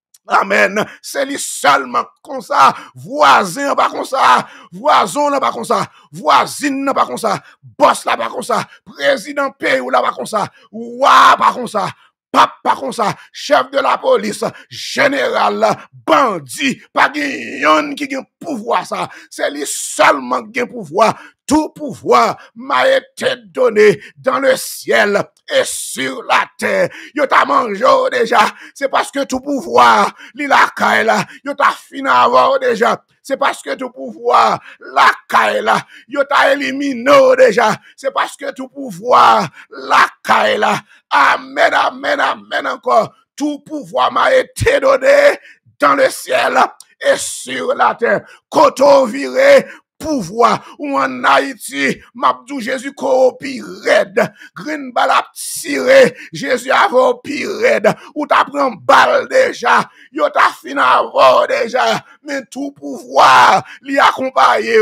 Speaker 2: Amen. C'est lui seulement comme ça. Voisin pas comme ça. Voisin pas comme ça. Voisine pas comme ça. Boss là pas comme ça. Président pays là pas comme ça. Ouah pas comme ça. Pape pas comme ça, chef de la police, général, bandit, pas gen qui gen pouvoir ça, c'est lui seulement qui gen pouvoir. Tout pouvoir m'a été donné dans le ciel et sur la terre. Yo t'a mangé déjà, c'est parce que tout pouvoir, li la caille là, yo t'a fini avant déjà. C'est parce que tout pouvoir, la caille là, yo t'a éliminé déjà. C'est parce que tout pouvoir, la caille là. Amen, amen, amen encore. Tout pouvoir m'a été donné dans le ciel et sur la terre. Koto viré, pouvoir ou en Haïti, m'abdou Jésus ko pi red, green bal a tiré, Jésus avant pi red, ou ta prend balle déjà, yo ta fin avant déjà, mais tout pouvoir li accompagné.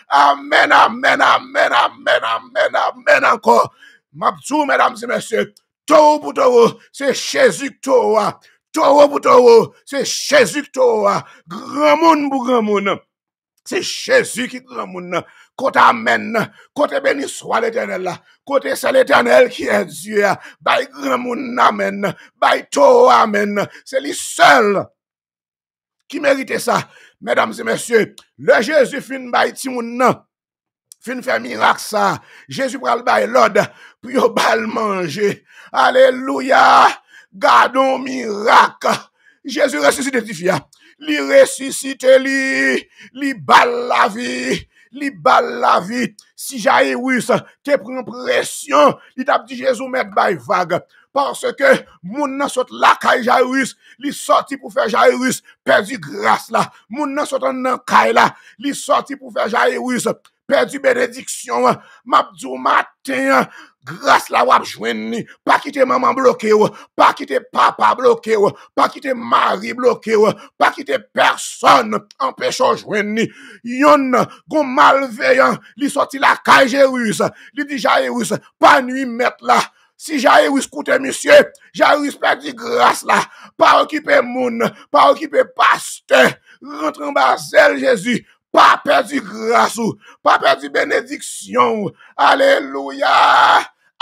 Speaker 2: Amen, amen, amen, amen, amen, amen encore. M'abdou mesdames et messieurs, toro pour toro, c'est Jésus toro, toro pour toro, c'est Jésus toro, grand monde pour grand monde. C'est Jésus qui grand monde. Côté amen, côté béni soit l'Éternel là, côté c'est l'Éternel qui est Dieu. By grand monde amen, by to amen. C'est lui seul qui mérite ça. Mesdames et messieurs, le Jésus fin by ti moun nan, fin fait miracle ça. Jésus pral bay l'ordre pour yo bal manger. Alléluia. Gardons miracle. Jésus ressuscite fia. Li ressuscite li bal la vie. Li bal la vie. Si Jairus te prend pression, li t'a dit Jésus met bay vague. Parce que moun nan sot la kay Jairus, li sorti pour faire Jairus perdu grâce là. Moun nan sot nan kay là, li sorti pour faire Jairus perdu bénédiction. M'abdou matin, grâce la wap jwenni, pas quitter maman bloqué, pas quitter papa bloqué, pas quitter mari bloqué, pas quitter personne empêchant jwenni. Yon gon malveillant, li sorti la kay Jairus, li dit Jairus, pas nuit mettre là. Si Jairus coûte monsieur, Jairus perdu grâce là, pas occuper moun, pas occuper pasteur, rentre en basel Jésus, pas perdu grâce ou, pas perdu bénédiction. Alléluia.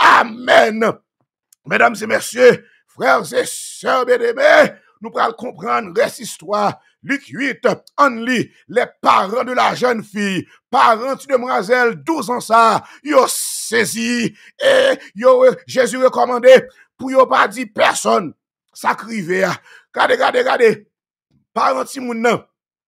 Speaker 2: Amen. Mesdames et messieurs, frères et sœurs bien-aimés, nous pourrons comprendre cette histoire Luc 8, on lit, les parents de la jeune fille, parents de demoiselle 12 ans ça, yo saisi, et yo Jésus recommandé, pour yo pas dire personne, ça crivé. Regardez, parents ti moun nan,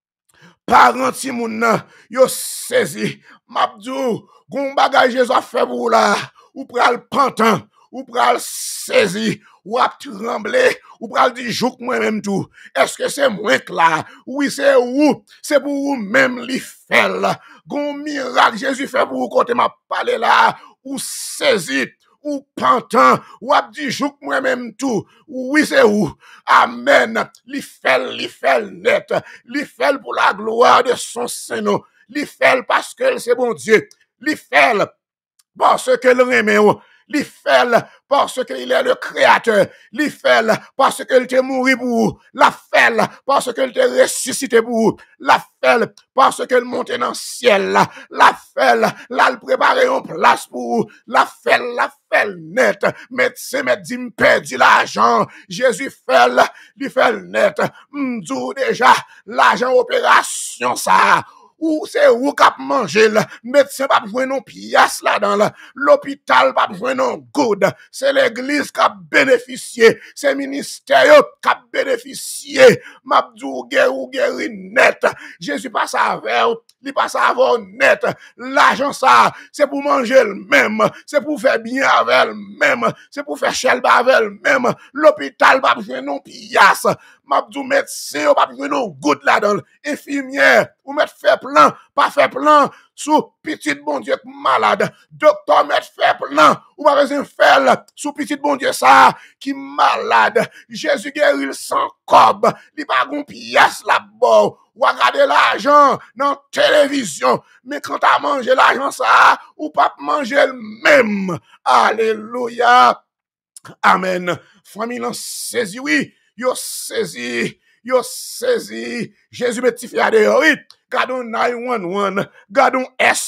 Speaker 2: yo saisi, mabdou, gon bagay Jésus a fait pour là, ou pral pantan, ou pral saisi, ou ap tremblé, ou pral di jouk moi-même tout. Est-ce que c'est moi que là? Oui, c'est où? C'est pour vous même li fait. Gon miracle Jésus fait pour vous côté m'a parlé là, ou saisi, ou pantan, ou ap di jouk moi-même tout. Oui, c'est où? Amen. Li fait net. Li fait pour la gloire de son Saint-Nom. Li fait parce que c'est bon Dieu. Li fait parce que le remet. Li fait parce qu'il est le créateur. Li fait parce qu'il te mouru pour vous. La fait parce qu'il te ressuscité pour vous. La fait parce qu'il monte dans le ciel. La fait là, il prépare une place pour vous. La fait net. Médecin m'a dit perdu l'argent. Jésus fait, il fait net. M'dou déjà, l'argent opération ça. Ou c'est où qu'a manger là, médecin pas besoin non pièce là-dedans là, l'hôpital pas besoin non good, c'est l'église qui a bénéficié, c'est ministère qui a bénéficié, m'abdou guéri net, Jésus passe avec, il passe avec net, l'argent ça, c'est pour manger le même, c'est pour faire bien avec le même, c'est pour faire chelba avec le même, l'hôpital pas besoin non pièce, m'abdou médecin pas besoin non good là-dedans, infirmière, ou mettre fait plan, pas fait plan, sous petit bon Dieu malade, docteur mettre fait plan, ou pas besoin faire, sous petit bon Dieu ça, qui malade, Jésus guérit sans cob, il pas gon pièce là-bas, ou regarder l'argent dans télévision, mais quand t'as mangé l'argent ça, ou pas manger le même, alléluia, amen, famille saisi, oui, yo saisi, Jésus me ti fia de oui, gardons 911, gardons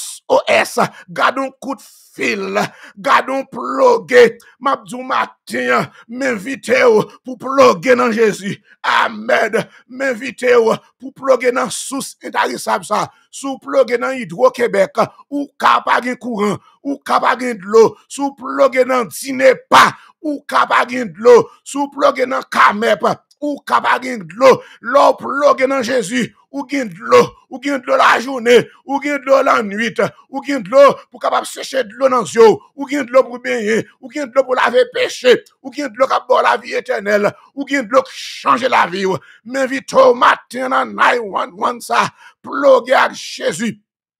Speaker 2: SOS, gardons coup de fil, gardons ploguer, m'abdou matin, m'inviter pour ploguer dans Jésus, amen, m'inviter pour ploguer dans source intarissable ça, sous ploguer dans Hydro-Québec, ou kapagin courant, ou kapagin de l'eau, sous ploguer dans Dinepa, ou kapagin de l'eau, sous ploguer dans Kamep, ou kapagin de l'eau plogué dans Jésus, ou gain de l'eau la journée, ou gain de l'eau la nuit, ou gain de l'eau pour capable sécher de l'eau dans yeux, ou gain de l'eau pour baigner, ou gain de l'eau pour laver péché, ou gain de l'eau pour boire la vie éternelle, ou gain de l'eau pour changer la vie. M'invite au matin dans 911 ça, plogué à Jésus.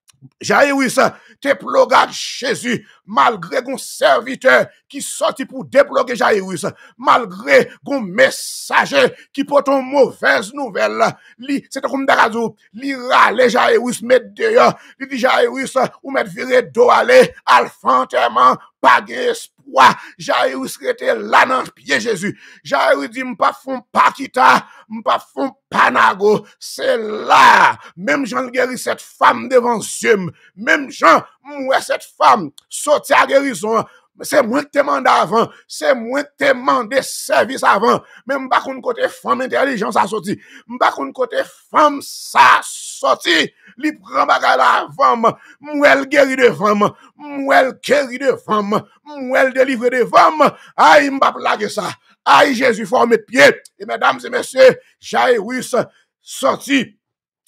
Speaker 2: Jairus te ploga Jésus malgré gon serviteur qui sorti pour déploguer Jairus, malgré gon messager qui porte une mauvaise nouvelle, c'est comme d'agazou, li rale Jairus mettre dehors, li dit Jairus ou mettre virer do aller alfantement pas espoir. Jairus était là dans pied Jésus. Jairus dit m'pa font pakita, m'pa font panago, c'est là même Jean guérit cette femme devant Dieu, même Jean moi cette femme sorti à guérison. C'est moi qui te demande avant, c'est moi qui te demande service avant, même pas qu'on côté femme intelligence a sorti, pas qu'on côté femme ça sorti, li prend bagay la femme, moi elle guérit de femme, moi elle guérit de femme, moi elle délivre de femme, aïe m'pa plaguer ça, aïe Jésus forme pied, et mesdames et messieurs, Jairus sorti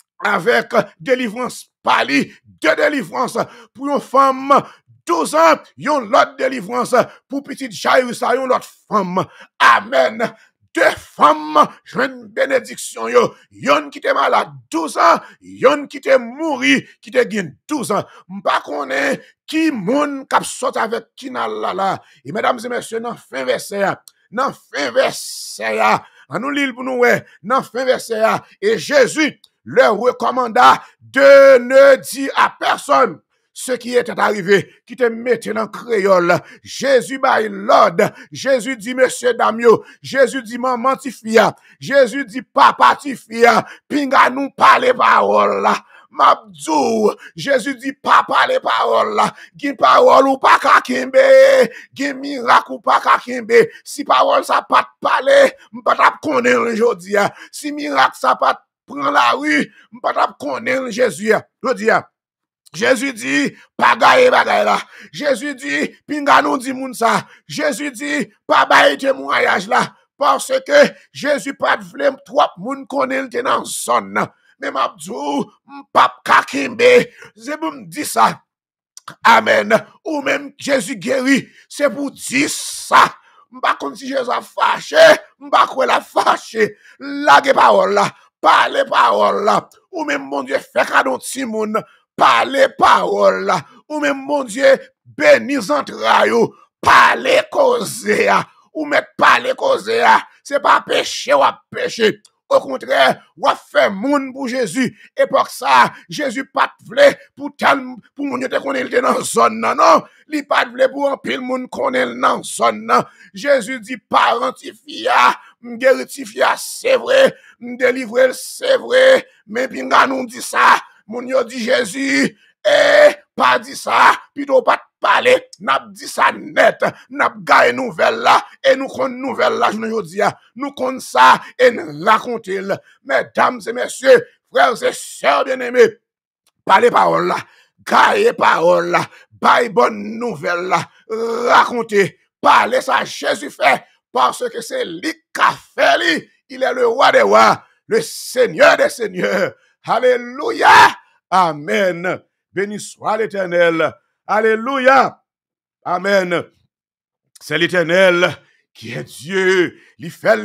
Speaker 2: avec délivrance pali, de délivrance pour une femme 12 ans, yon l'autre délivrance pour petite Jairus, yon l'autre femme. Amen. Deux femmes, une bénédiction yo. Yon qui te malade 12 ans, yon qui te mouri, qui te gagne 12 ans. M'pa connaît qui moun kap sort avec qui nan la. Et mesdames et messieurs, nan fin verset, an nou lil pou nou wè, nan fin verset, et Jésus leur recommanda de ne dire à personne ce qui était arrivé, qui te mettait dans créole. Jésus baille l'ordre. Jésus dit, monsieur Damio. Jésus dit, maman tifia. Jésus dit, papa tifia. Pinga nous parler parole là. Mabdou, Jésus dit, papa les paroles là. Gin parole ou pas kakimbe. Gin miracle ou pas kakimbe. Si parole ça pas te parler, m'pas t'a connaître aujourd'hui. Si miracle ça pas prend la rue, m'pa connaître Jésus. Je dis, Jésus dit, bagaille là. Jésus dit, pinga nous dit moun ça. Jésus dit, pas bailler témoignage là. Parce que Jésus pas de flemme, trop moun connaît le dans zone. Mais m'abdou, m'pap kakimbe. C'est pour me dire ça. Amen. Ou même Jésus guérit, c'est pour dire ça. M'pa comme si Jésus a fâché, m'pa quoi la fâché. Lage parole là, parle parole là. Ou même mon Dieu fait cadeau ti moun. Parlez parole là, ou même mon Dieu, bénis entrailles, parlez cause, ou mettre parler cause, c'est pas péché ou péché. Au contraire, ou fait moun pour Jésus. Et pour ça, Jésus pas vle pour mon Dieu te connaît dans zone non, li pas vle pour un pile moun connaît dans zone non. Jésus dit parentifia, m'guéritifia, c'est vrai, m'délivrer c'est vrai, mais pinga nous dit ça. Moun yo dit Jésus, pas dit ça, plutôt pas parler, n'a dit ça net, n'a gagne nouvelle là, et nous kon nouvelle là, je nous dis, nous kon ça, et nous raconter, mesdames et messieurs, frères et sœurs bien-aimés, parlez parole là, gagne parole là, baille bonne nouvelle là, racontez, parlez ça, Jésus fait, parce que c'est lui qui a fait lui, il est le roi des rois, le Seigneur des seigneurs. Alléluia. Amen. Béni soit l'Éternel. Alléluia. Amen. C'est l'Éternel qui est Dieu. Il fait.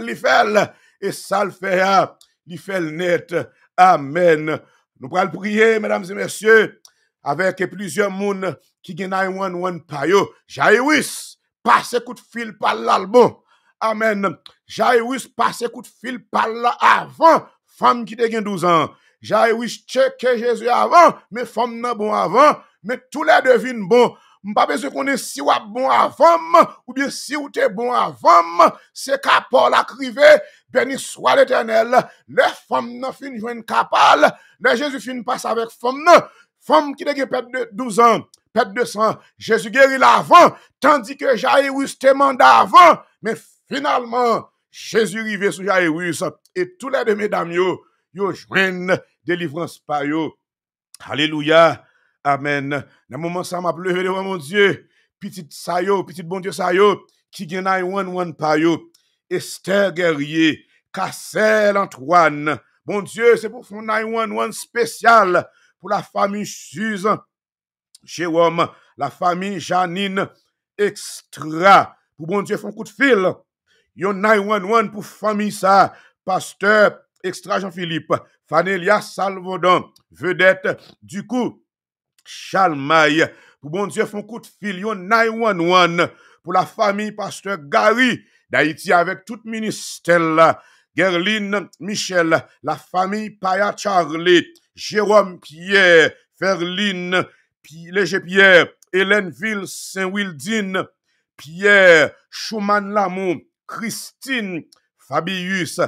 Speaker 2: Et ça le fait. Il fait le net. Amen. Nous allons prier, mesdames et messieurs, avec plusieurs moun qui gen 911 pa yo. Jairus, passe coup de fil par l'album. Amen. Jairus, passe coup de fil par là avant. Femme qui te gen 12 ans. Jairus checké Jésus avant, mais femme nan bon avant, mais tous les devine bon. M'pas besoin qu'on est si ou bon avant, ou bien si ou t'es bon avant, c'est capable à criver, béni soit l'Éternel. Les femmes nan fin joine capable, les Jésus fin passe avec femme qui te gen pète de 12 ans, pète de sang, Jésus guérit l'avant, tandis que Jairus te mandat avant, mais finalement, Jésus rivé sur Jairus, et tous les deux mesdames yo joignent délivrance par yo. Alléluia. Amen. Dans moment ça m'a levé devant mon Dieu. Petit bon Dieu sa yo, qui gen 911 par yo. Esther Guerrier, Cassel Antoine. Bon Dieu, c'est pour son 911 spécial pour la famille Suzanne, Jérôme, la famille Janine, extra. Pour bon Dieu, font coup de fil. Yon 911 pour famille ça, pasteur extra Jean-Philippe, Fanelia Salvodon, vedette du coup, Chalmaille. Pour bon Dieu, font coup de fil. Yon 911 pour la famille pasteur Gary d'Haïti avec tout ministère là. Gerline Michel, la famille Paya Charlie, Jérôme Pierre, Ferline, Léger Pierre, Hélène Ville, Saint-Wildine, Pierre, Schumann Lamont, Christine, Fabius,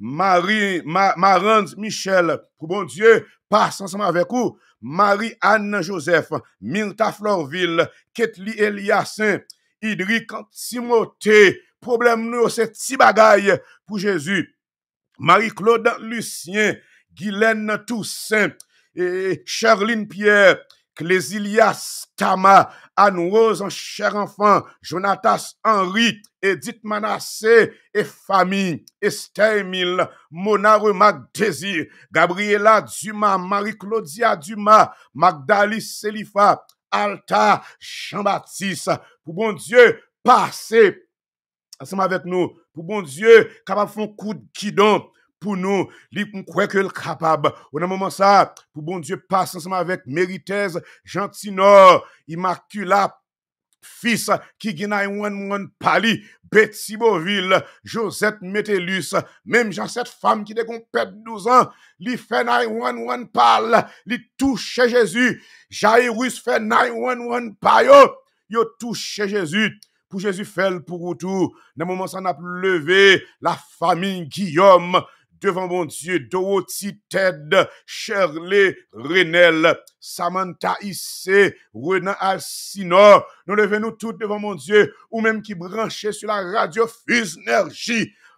Speaker 2: Maranthe Michel, pour bon Dieu, passe ensemble avec vous, Marie-Anne Joseph, Milta Florville, Ketli Eliassin, Idric Timothée, problème nous, c'est petit bagaille pour Jésus. Marie-Claude Lucien, Guylaine Toussaint, et Charline Pierre, Clésilias Tama, Anne-Rose en cher enfant, Jonatas Henri, Edith Manassé et famille, Esther Emile, Mona Remac Désir, Gabriela Dumas, Marie-Claudia Dumas, Magdalis Selifa, Alta Jean-Baptiste, pour bon Dieu, passez ensemble avec nous, pour bon Dieu, capable de faire un coup de guidon pour nous, on croit que le capable. Au moment ça, pour bon Dieu, passe ensemble avec Méritez, Gentinor, Immaculat, fils, qui gina one Pali, Betsy Beauville, Josette Métellus, même Jean, cette femme qui dégon pète 12 ans, li fait 911 parle, li touche Jésus, Jairus fait 911 par yo touche Jésus. Pour Jésus fait pour vous tout. Dans le moment ça n'a levé la famille Guillaume devant mon Dieu, Dorothy Ted, Shirley Renel, Samantha Issé, Renan Alcino. Nous levons nous tous devant mon Dieu, ou même qui branchait sur la radio Fusnergie.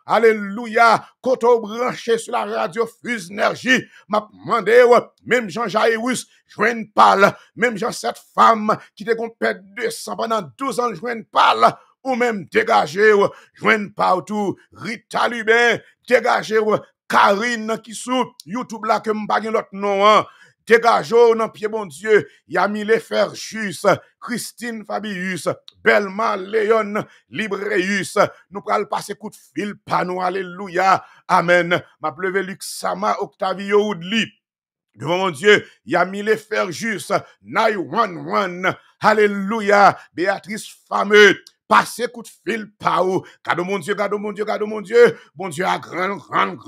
Speaker 2: alléluia, koto branché sur la radio Fuse Énergie, m'a demandé, même Jean Jairus, joigne parle, même Jean cette femme qui te compète 200 pendant 12 ans, joigne parle, ou même dégagé, joigne partout, Rita Lubin, dégagé, Karine qui sous YouTube là que m'pa gen l'autre nom, hein. Dégagez dans pied bon Dieu, Yamile Ferjus, Christine Fabius, Belma Léon Libreus, nous pral passer coup de fil pa nous, alléluia, amen. M'a pleuvé Luxama Octavio Oudli. Devant mon Dieu, Yamile Ferjus, 911, alléluia, Béatrice Fameux, passez coup de fil par où. Gade mon Dieu, gade mon Dieu, gade mon Dieu. Bon Dieu a grand.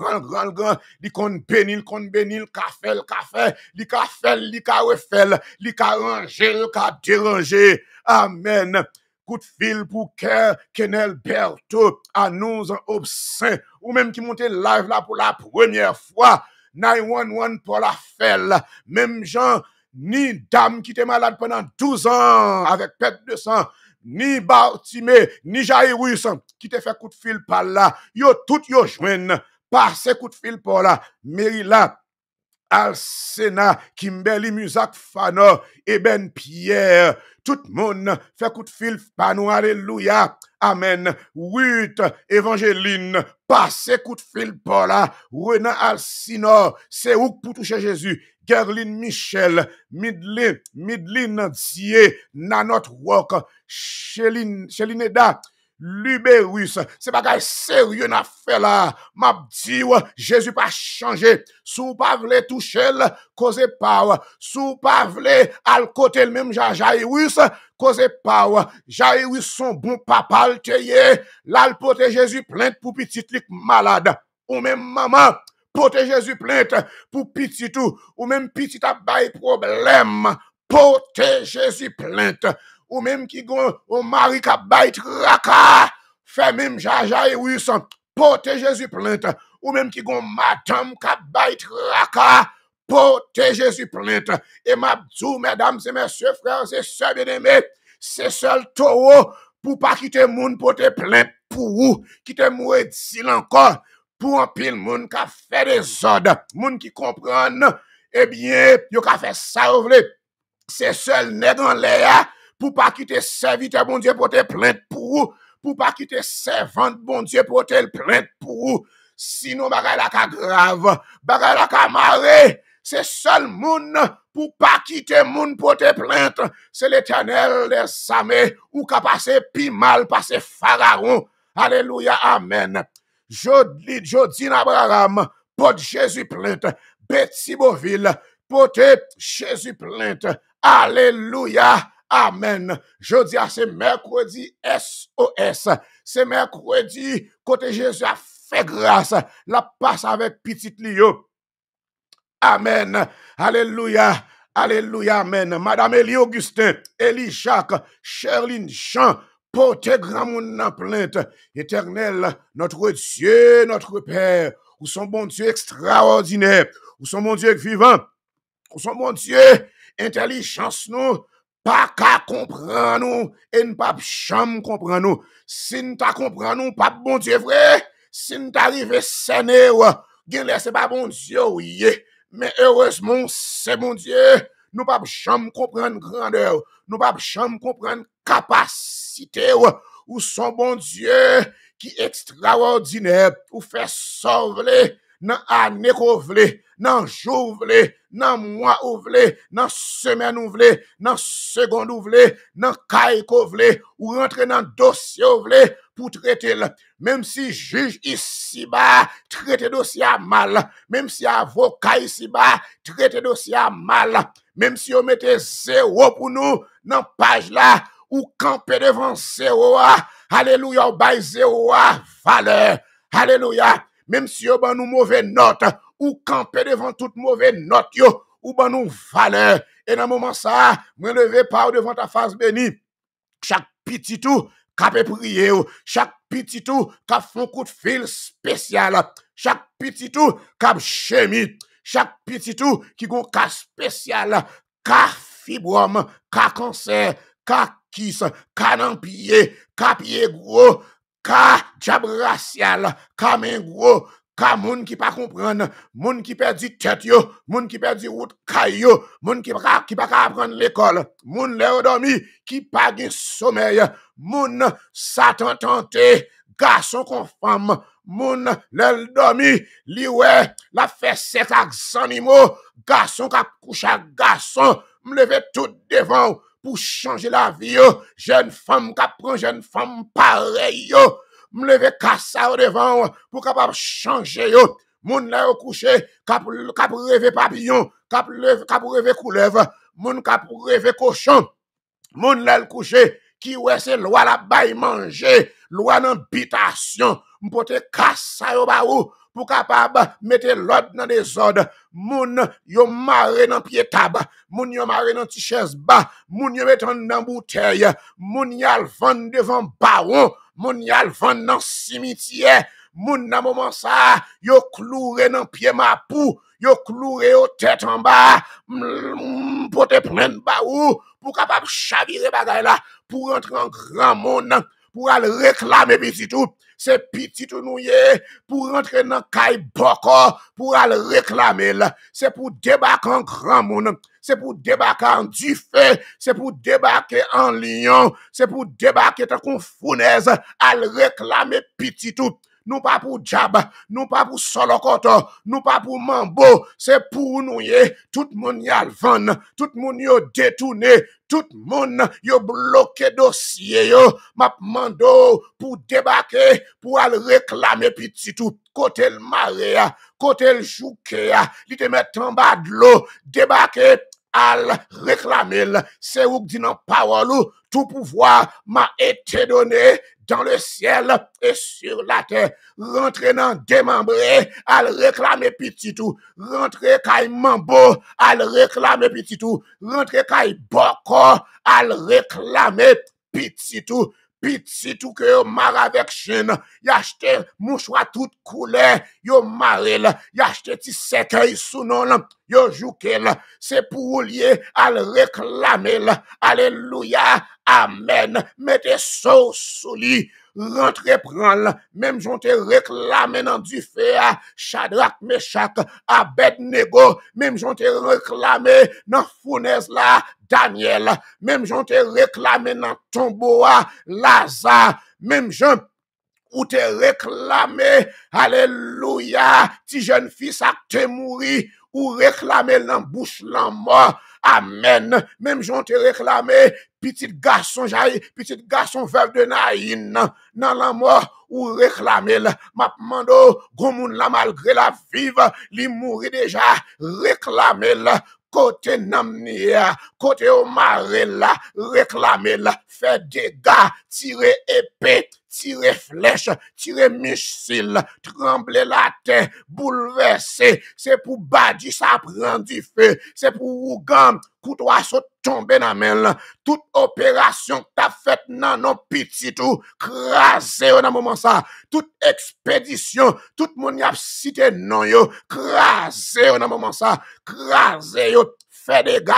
Speaker 2: Li kon bénil, café, li ka fait, li ka refel, li ka ranger, li ka déranger. Amen. Coup de fil pour Kenel Berto, à nous en obscène, ou même qui monte live là pour la première fois. 911 pour la faire. Même gens, ni dame qui était malade pendant 12 ans avec perte de sang, ni Bartimée, ni Jairus qui te fait coup de fil par là. Yo tout yo joignent. Passe coup de fil par là. Merila, Alsena, Kimberly Musak Fano, Eben Pierre, tout le monde fait coup de fil par nous, alléluia, amen. Ruth, Evangeline, passez coup de fil par là. Renan Alcino, c'est où pour toucher Jésus. Gerline Michel, Midline Dieu, Nanot Rock, Chelineda, Luberus, c'est bagay sérieux n'a fait là. M'a dit, Jésus pas changé. Sou pas vle toucher, cause pas. Sou pas vle al côté le même Jairus, cause pas. Jairus son bon papa le teye, là le pote Jésus plainte pour petit lik malade. Ou même maman, pote Jésus plainte pour petit tout, ou même petit a bay problème. Pote Jésus plainte. Ou même qui gon au mari qui baille traka, fait même Jairus, porte Jésus plainte. Ou même qui gon madame qui baille traka, porte Jésus plainte. Et m'a dit, mesdames et messieurs, frères et sœurs bien-aimés, c'est seul taureau pour pas quitter moun porte plainte pour vous, quitter mourir d'ici encore, pour un pile moun qui fait des ordres, moun qui comprennent, eh bien, yo ka fait ça ou vle. C'est seul nèg en l'air pour pas quitter serviteur bon Dieu pour te plainte pour pas quitter servante bon Dieu pour te plainte pour sinon bagay la ka grave, bagay la ka maré, c'est seul moun pour pas quitter moun pour te plainte, c'est l'Éternel des armées ou ka passer pi mal passer Pharaon. Alléluia, amen. Jodine Abraham, porte Jésus plainte, Betty Beauville, porte Jésus plainte. Alléluia. Amen. Jeudi, c'est mercredi SOS. C'est mercredi, côté Jésus a fait grâce. La passe avec petit Lio. Amen. Alléluia. Alléluia. Amen. Madame Elie Augustin, Elie Jacques, Sherline Jean, portez grand monde en plainte. Éternel, notre Dieu, notre Père, ou son bon Dieu extraordinaire, ou son bon Dieu vivant, ou son bon Dieu, intelligence nous, pas qu'à comprendre nous, et ne pas jamais comprendre nous. Si nous ta comprendre nous, pas bon Dieu vrai, si nous t'arrive sané, c'est pas bon Dieu, oui. Mais heureusement, c'est bon Dieu. Nous pas jamais comprendre grandeur, nous pas jamais comprendre capacité, ou son bon Dieu qui est extraordinaire, ou fait sauver dans année qu'on vle, dans jour vle, dans mois ou vle, dans semaine ou vle, dans seconde ou vle, dans caille qu'on vle, ou rentrer dans dossier ou vle pour traiter le. Même si juge ici bas traiter dossier mal, même si avocat ici bas traiter dossier mal, même si on mettait 0 pour nous dans page là ou camper devant 0, alléluia, bail 0 valeur, alléluia. Même si yo ban nous mauvaise note, ou camper devant toute mauvaise note yo, ou ban nous valeur. Et dans moment ça, me lever par devant ta face bénie. Chaque petit tout, capé prier, chaque petit tout, cap font coup de fil spécial, chaque petit tout, cap chimie, chaque petit tout, qui gon cas spécial, cas fibrome, cas cancer, cas kiss, cas nan pied, cas pied gros, ka diab racial, ka men gros, ka moun qui pas comprendre, moun qui perdu tête yo, moun qui perdu route kay yo, moun qui pas apprendre l'école, moun le dormi qui pas gen sommeil, moun Satan tenté, garçon kon femme, moun le dormi, li ouais, la fait sexe avec animaux, garçon qui couche avec garçon, me lever tout devant pour changer la vie yo, jeune femme qui prend jeune femme pareil yo, me lever kassa devant pour capable changer yo. Moun la yo couché, kap rêver papillon, kap rêver couleuvre, moun kap rêver cochon. Moun la couché qui ouais c'est loi la bail manger, loi d'habitation, m'pote kassa yo ba ou pour capable mettre l'ordre dans des ordres. Moun yo maré dans pied tab, moun yo maré dans ti chaise bas, moun yo mettre dans bouteille, moun yal vendre devant baron, moun yal vendre dans cimetière, moun nan moment ça, yo cloué dans pied mapou, yo cloué au tête en bas, pour te prendre ba ou pour capable chavirer bagay là, pour rentrer en grand monde, pour aller réclamer petit tout. C'est petit tout nouye pour rentrer dans caille boko pour aller réclamer là, c'est pour débarquer en grand monde, c'est pour débarquer en du feu, c'est pour débarquer en lion, c'est pour débarquer dans fournaise à réclamer petit tout. Nous pas pour diab, nous pas pour solokoto, nous pas pour mambo, c'est pour nous tout le monde y a le vendre, tout le monde y détourné, tout le monde y bloqué dossier yo, m'a mando pour débarquer, pour aller réclamer petit tout, côté le marais, côté le jouké, li te mettre en bas de l'eau, débarquer al réclamer, c'est où dit dans parole tout pouvoir m'a été donné dans le ciel et sur la terre. Rentrer dans démembré, al réclamer petit tout. Rentrer kay mambo, al réclamer petit tout. Rentrer kay boko, al réclamer petit tout. Petit tout que yo marre avec chine, y acheté mouchoir toute couleur, yo marre là, y acheté ti cercueil sous non là, yo jouké là, c'est pour lier à le réclamer là. Alléluia, amen. Mettez sauce sous lui, rentrez prendre, même j'ont te réclamé dans du feu, Shadrach, Meshach, Abednego, même j'ont te réclamé dans fournaise là, Daniel, même j'ont te réclamé dans tombeau, Lazare, même j'ont ou te réclamé, alléluia, ti jeune fils a te mouri, ou réclamé dans bouche la mort, amen, même j'ont te réclamé, petit garçon veuve de Naïn, dans la mort, ou réclamer m'a mando gomoun la malgré la vive li mouri déjà réclamer côté namnia côté au maré là réclamer fait dégâts tirer épée tirer flèche tirer missile trembler la terre bouleverser c'est pour badi ça prend du feu c'est pour Ougam couteau saute tomber dans main toute opération t'as faite nan non petit tout crasé dans moment ça toute expédition tout monde y a cité non yo crasé dans moment ça crasé yo fait dégâts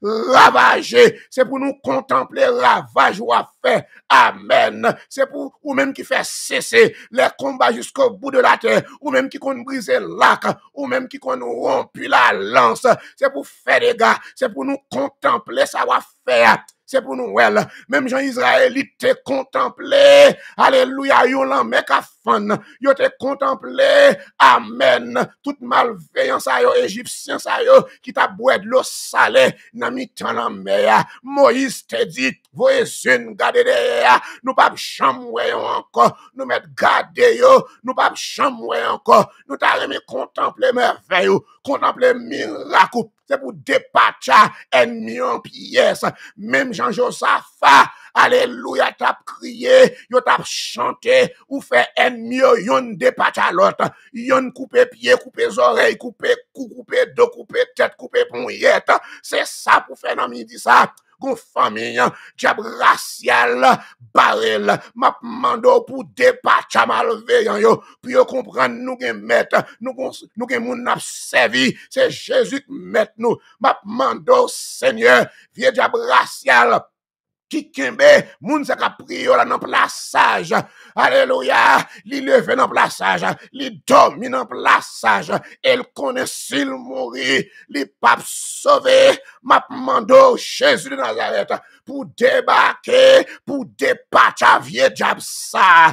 Speaker 2: ravager c'est pour nous contempler ravage ou à faire amen c'est pour ou même qui fait cesser les combats jusqu'au bout de la terre ou même qui compte briser l'arc ou même qui compte rompu la lance c'est pour faire dégâts c'est pour nous contempler ça va faire c'est pour nous well même Jean Israélite te contemplé alléluia yon lan mec a fan yo te contemplé amen toute malveillance a yo égyptien sa yo qui t'a boire de l'eau salée nan mi tan la mer Moïse te dit voyez une garder derrière nous pas chamoué encore nous mettre garder yo nous pas chamoué encore nous t'a remis contempler merveille contempler miracle c'est pour dépatcher ennemi en pièces même Jean-Josaphat alléluia t'a crié yo t'a chanté ou fait ennemi yon dépatcher l'autre yon couper pied couper oreille couper cou couper dos couper tête couper poignette c'est ça pour faire dans midi ça gon famille diable racial barrel m'a mando pour dépatcher malveillant yo pour yo comprendre nous gen maître nous gen moun n'a servi c'est Jésus qui maître nous m'a mando Seigneur vieux diable racial qui kembe, moun sa ka priyo la nan plasage. Alléluia, li leve nan plasage, li dormi nan plasage, el connaît s'il mourit, li pape sauvé, m'a mando Jésus de Nazareth pour débarquer, pour dépatcher vieux diable ça,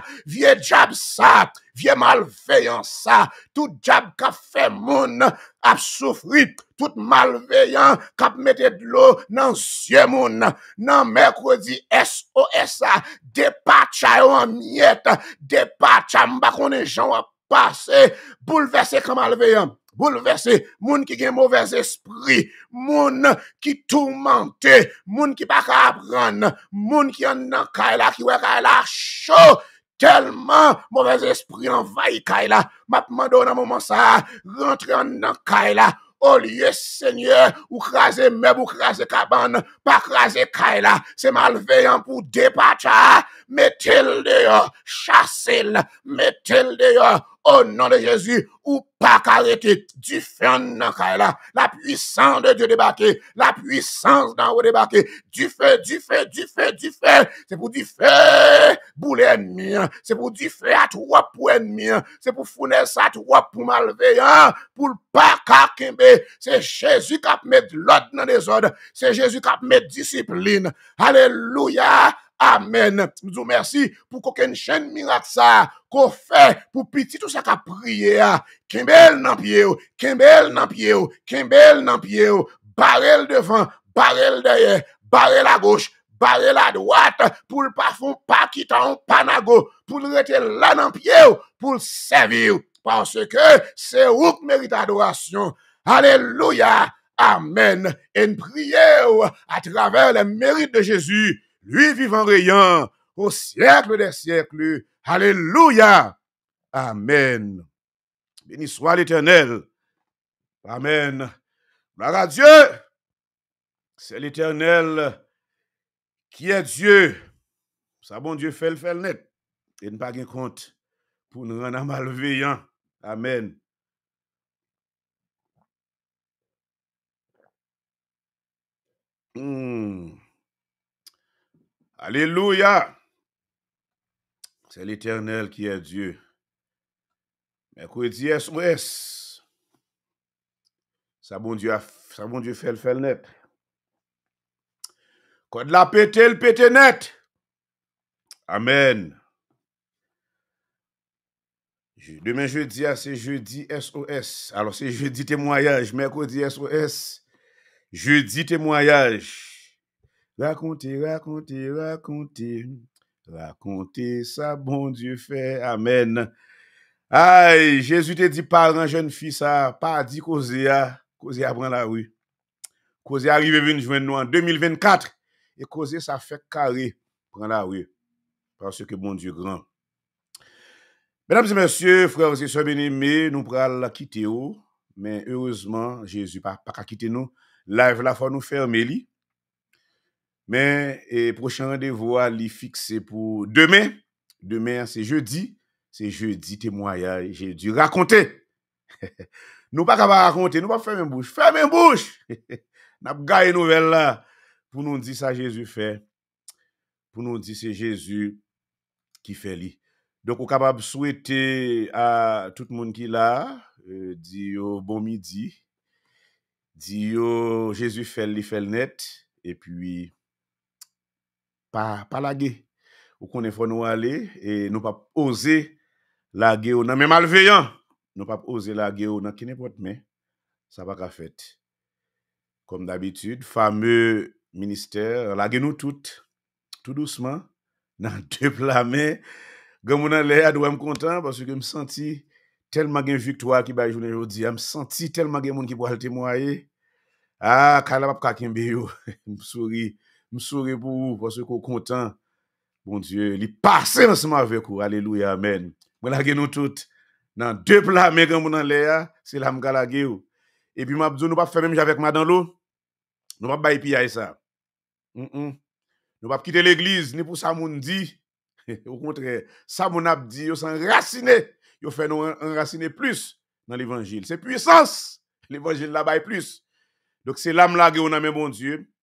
Speaker 2: vieux malveillant ça, tout diable qu'a fait moun a souffri, tout malveillant qu'a mette de l'eau dans yeux moun, nan mercredi SOS dépatcher en miette, dépatcher m'pa connait gens passé, bouleversé comme malveillant. Bouleversé, moun qui gen mauvais esprit, moun qui tourmenté, moun qui pas ka apprendre, moun qui en nan kay la qui wè kay la chaud, tellement mauvais esprit envahi kay la. M'a demandé dans moment ça, rentrer en nan kay la. Au lieu, Seigneur, ou craser meuble, ou craser cabane, pas craser kay la, c'est malveillant pour dépatcher, mettez-le dehors, chassez-le, mettez-le dehors, au nom de Jésus, ou pas arrêter du feu dans kay la, la puissance de Dieu débarquer, la puissance d'en haut débarquer, du feu, c'est pour du feu, boule ennemi, c'est pour du feu à trois pour ennemi, c'est pour fournir ça à trois pour malveillant, pour le pas kakembe. C'est Jésus qui a mis l'ordre dans les ordres. C'est Jésus qui a mis discipline. Alléluia. Amen. Nous vous merci pour qu'aucune chaîne miracle ça, qu'on fait pour petit tout ça qu'a prié. Kembel nan pied, Kembel nan pied, Kembel nan pied, barrel devant, barrel derrière, barrel à gauche, barrel à droite, pour le parfum pas quitter un panago, pour le rester là dans pied, pour le servir. Parce que c'est où qui mérite adoration. Alléluia. Amen. Et une prière à travers les mérites de Jésus, lui vivant rayant au siècle des siècles. Alléluia. Amen. Béni soit l'Éternel. Amen. Gloire à Dieu. C'est l'Éternel qui est Dieu. Ça, bon Dieu fait le net. Et ne pas de compte pour nous rendre malveillants. Amen. Alléluia. C'est l'Éternel qui est Dieu. Mercredi SOS. Ça bon Dieu fait le net. Quand la pété, le pété net. Amen. Demain jeudi, c'est jeudi SOS. Alors c'est jeudi témoignage, mercredi SOS. Jeudi témoignage. Racontez ça, bon Dieu fait. Amen. Aïe, Jésus te dit parent jeune fille ça, pas dit causer prend la rue. Causer arrive venir joindre nous en 2024 et causer ça fait carré prend la rue. Parce que bon Dieu grand. Mesdames et messieurs, frères et sœurs bien-aimés, nous pral quitter ou, mais heureusement Jésus pas quitter nous. Live la faut nous fermer li. Mais prochain rendez-vous li fixé pour demain. Demain c'est jeudi témoignage, j'ai dû raconter. Nous pas capable raconter, nous pas fermer bouche. Fermer bouche. N'a pas gagné nouvelle là pour nous dire ça Jésus fait. Pour nous dire c'est Jésus qui fait li. Donc on capable souhaiter à tout le monde qui là dit bon midi. Dit Jésus fait le net et puis pas laguer. Ou qu'on faut nous aller et nous pas oser laguer ou nan même malveillant. Nous pas oser laguer ou nan qui n'importe mais ça pas qu'à fait. Comme d'habitude, fameux ministère laguer nous tout doucement dans deux plats mais comme on allait à doit me content parce que me senti tellement gain victoire qui ba journée aujourd'hui, me senti tellement gain monde qui pour témoigner. Ah, kala pa kembe yo. Me souris pour vous parce que content. Bon Dieu, il passe ensemble avec vous. Alléluia, amen. Moi la nous toutes dans deux plats mais comme on allait c'est la m'ga la ou. Et puis m'a dit nous pas faire même avec madame l'eau. Nous pas bailler pied ça. Nous pas quitter l'église ni pour ça moun dit. Au contraire, ça mon a dit yo s'enraciner, yo fait nous enraciner plus dans l'évangile. C'est puissance. L'évangile là bail plus. Donc c'est l'âme là que on a bon Dieu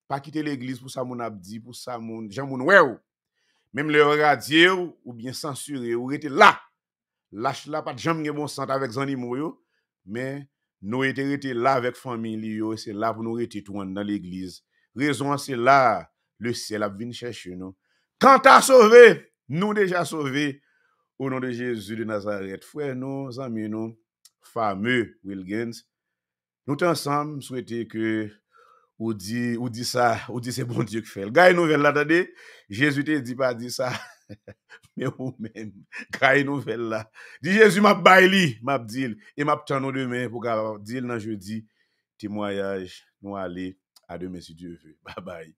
Speaker 2: pas quitter l'église pour ça moun a dit, pour ça moun, Jean moun ouais ou. Même le radier ou bien censurer ou rete là. Lâche là pas de jambe bon sens avec zanimo yo, mais nous été là avec famille yo, c'est là pour nous rester tout dans l'église. Raison c'est là le ciel a vinn chercher nous. Quand t'as sauvé, nous déjà sauvés au nom de Jésus de Nazareth. Frères nous, amis nous, fameux Wilkins, nous ensemble souhaiter que ou dit ça, ou dit c'est bon Dieu qui fait. Gagne nouvelle là, attendez, Jésus te dit pas dit ça. Mais ou même, gagne nouvelle là. Dit Jésus m'a baili, m'a dit et m'a tenu demain pour dire dans jeudi témoignage nous aller à demain si Dieu veut. Bye bye.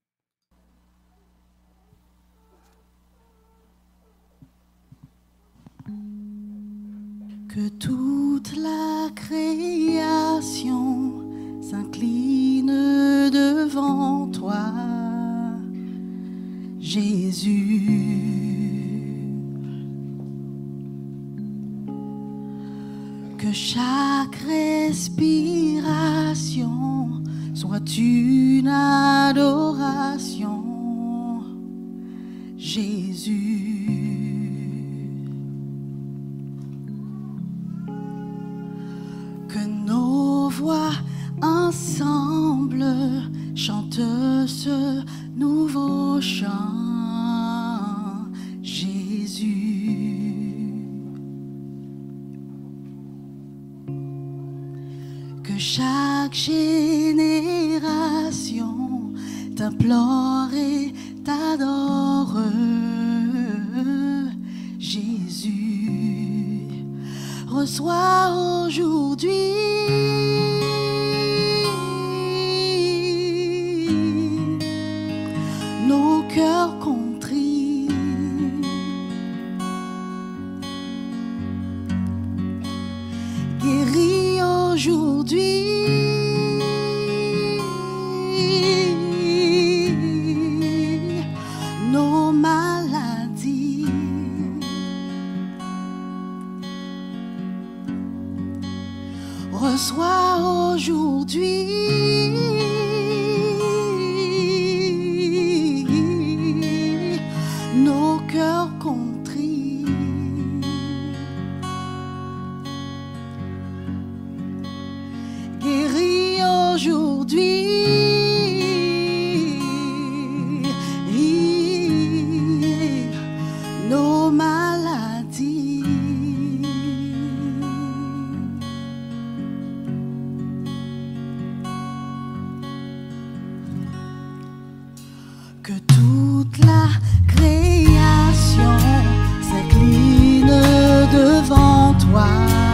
Speaker 1: Que toute la création s'incline devant toi, Jésus. Que chaque respiration soit une adoration, Jésus. Que nos voix ensemble chantent ce nouveau chant, Jésus. Que chaque génération t'implore et t'adore, Jésus. Reçois aujourd'hui nos cœurs contrits, guéris aujourd'hui nos maladies. Reçois aujourd'hui nos cœurs contrits, guéris aujourd'hui nos maladies. Que toute la création s'incline devant toi,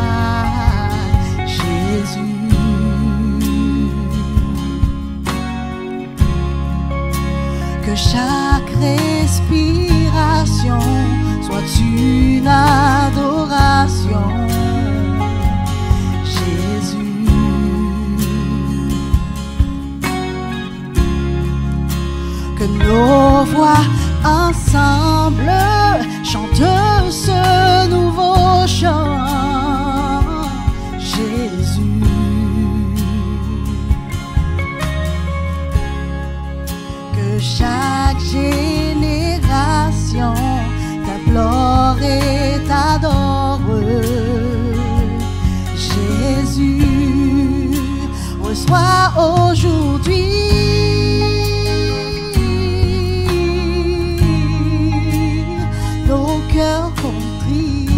Speaker 1: Jésus. Que chaque respiration soit une adoration, Jésus. Que nos voix ensemble chantent ce nouveau chant, Jésus. Que chaque génération t'implore et t'adore, Jésus. Reçois aujourd'hui nos cœurs contrits,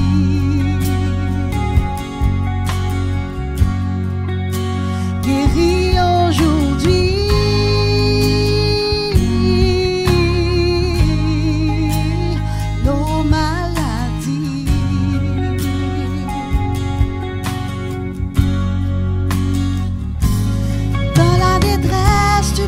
Speaker 1: guéris aujourd'hui nos maladies. Dans la détresse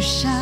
Speaker 1: chaque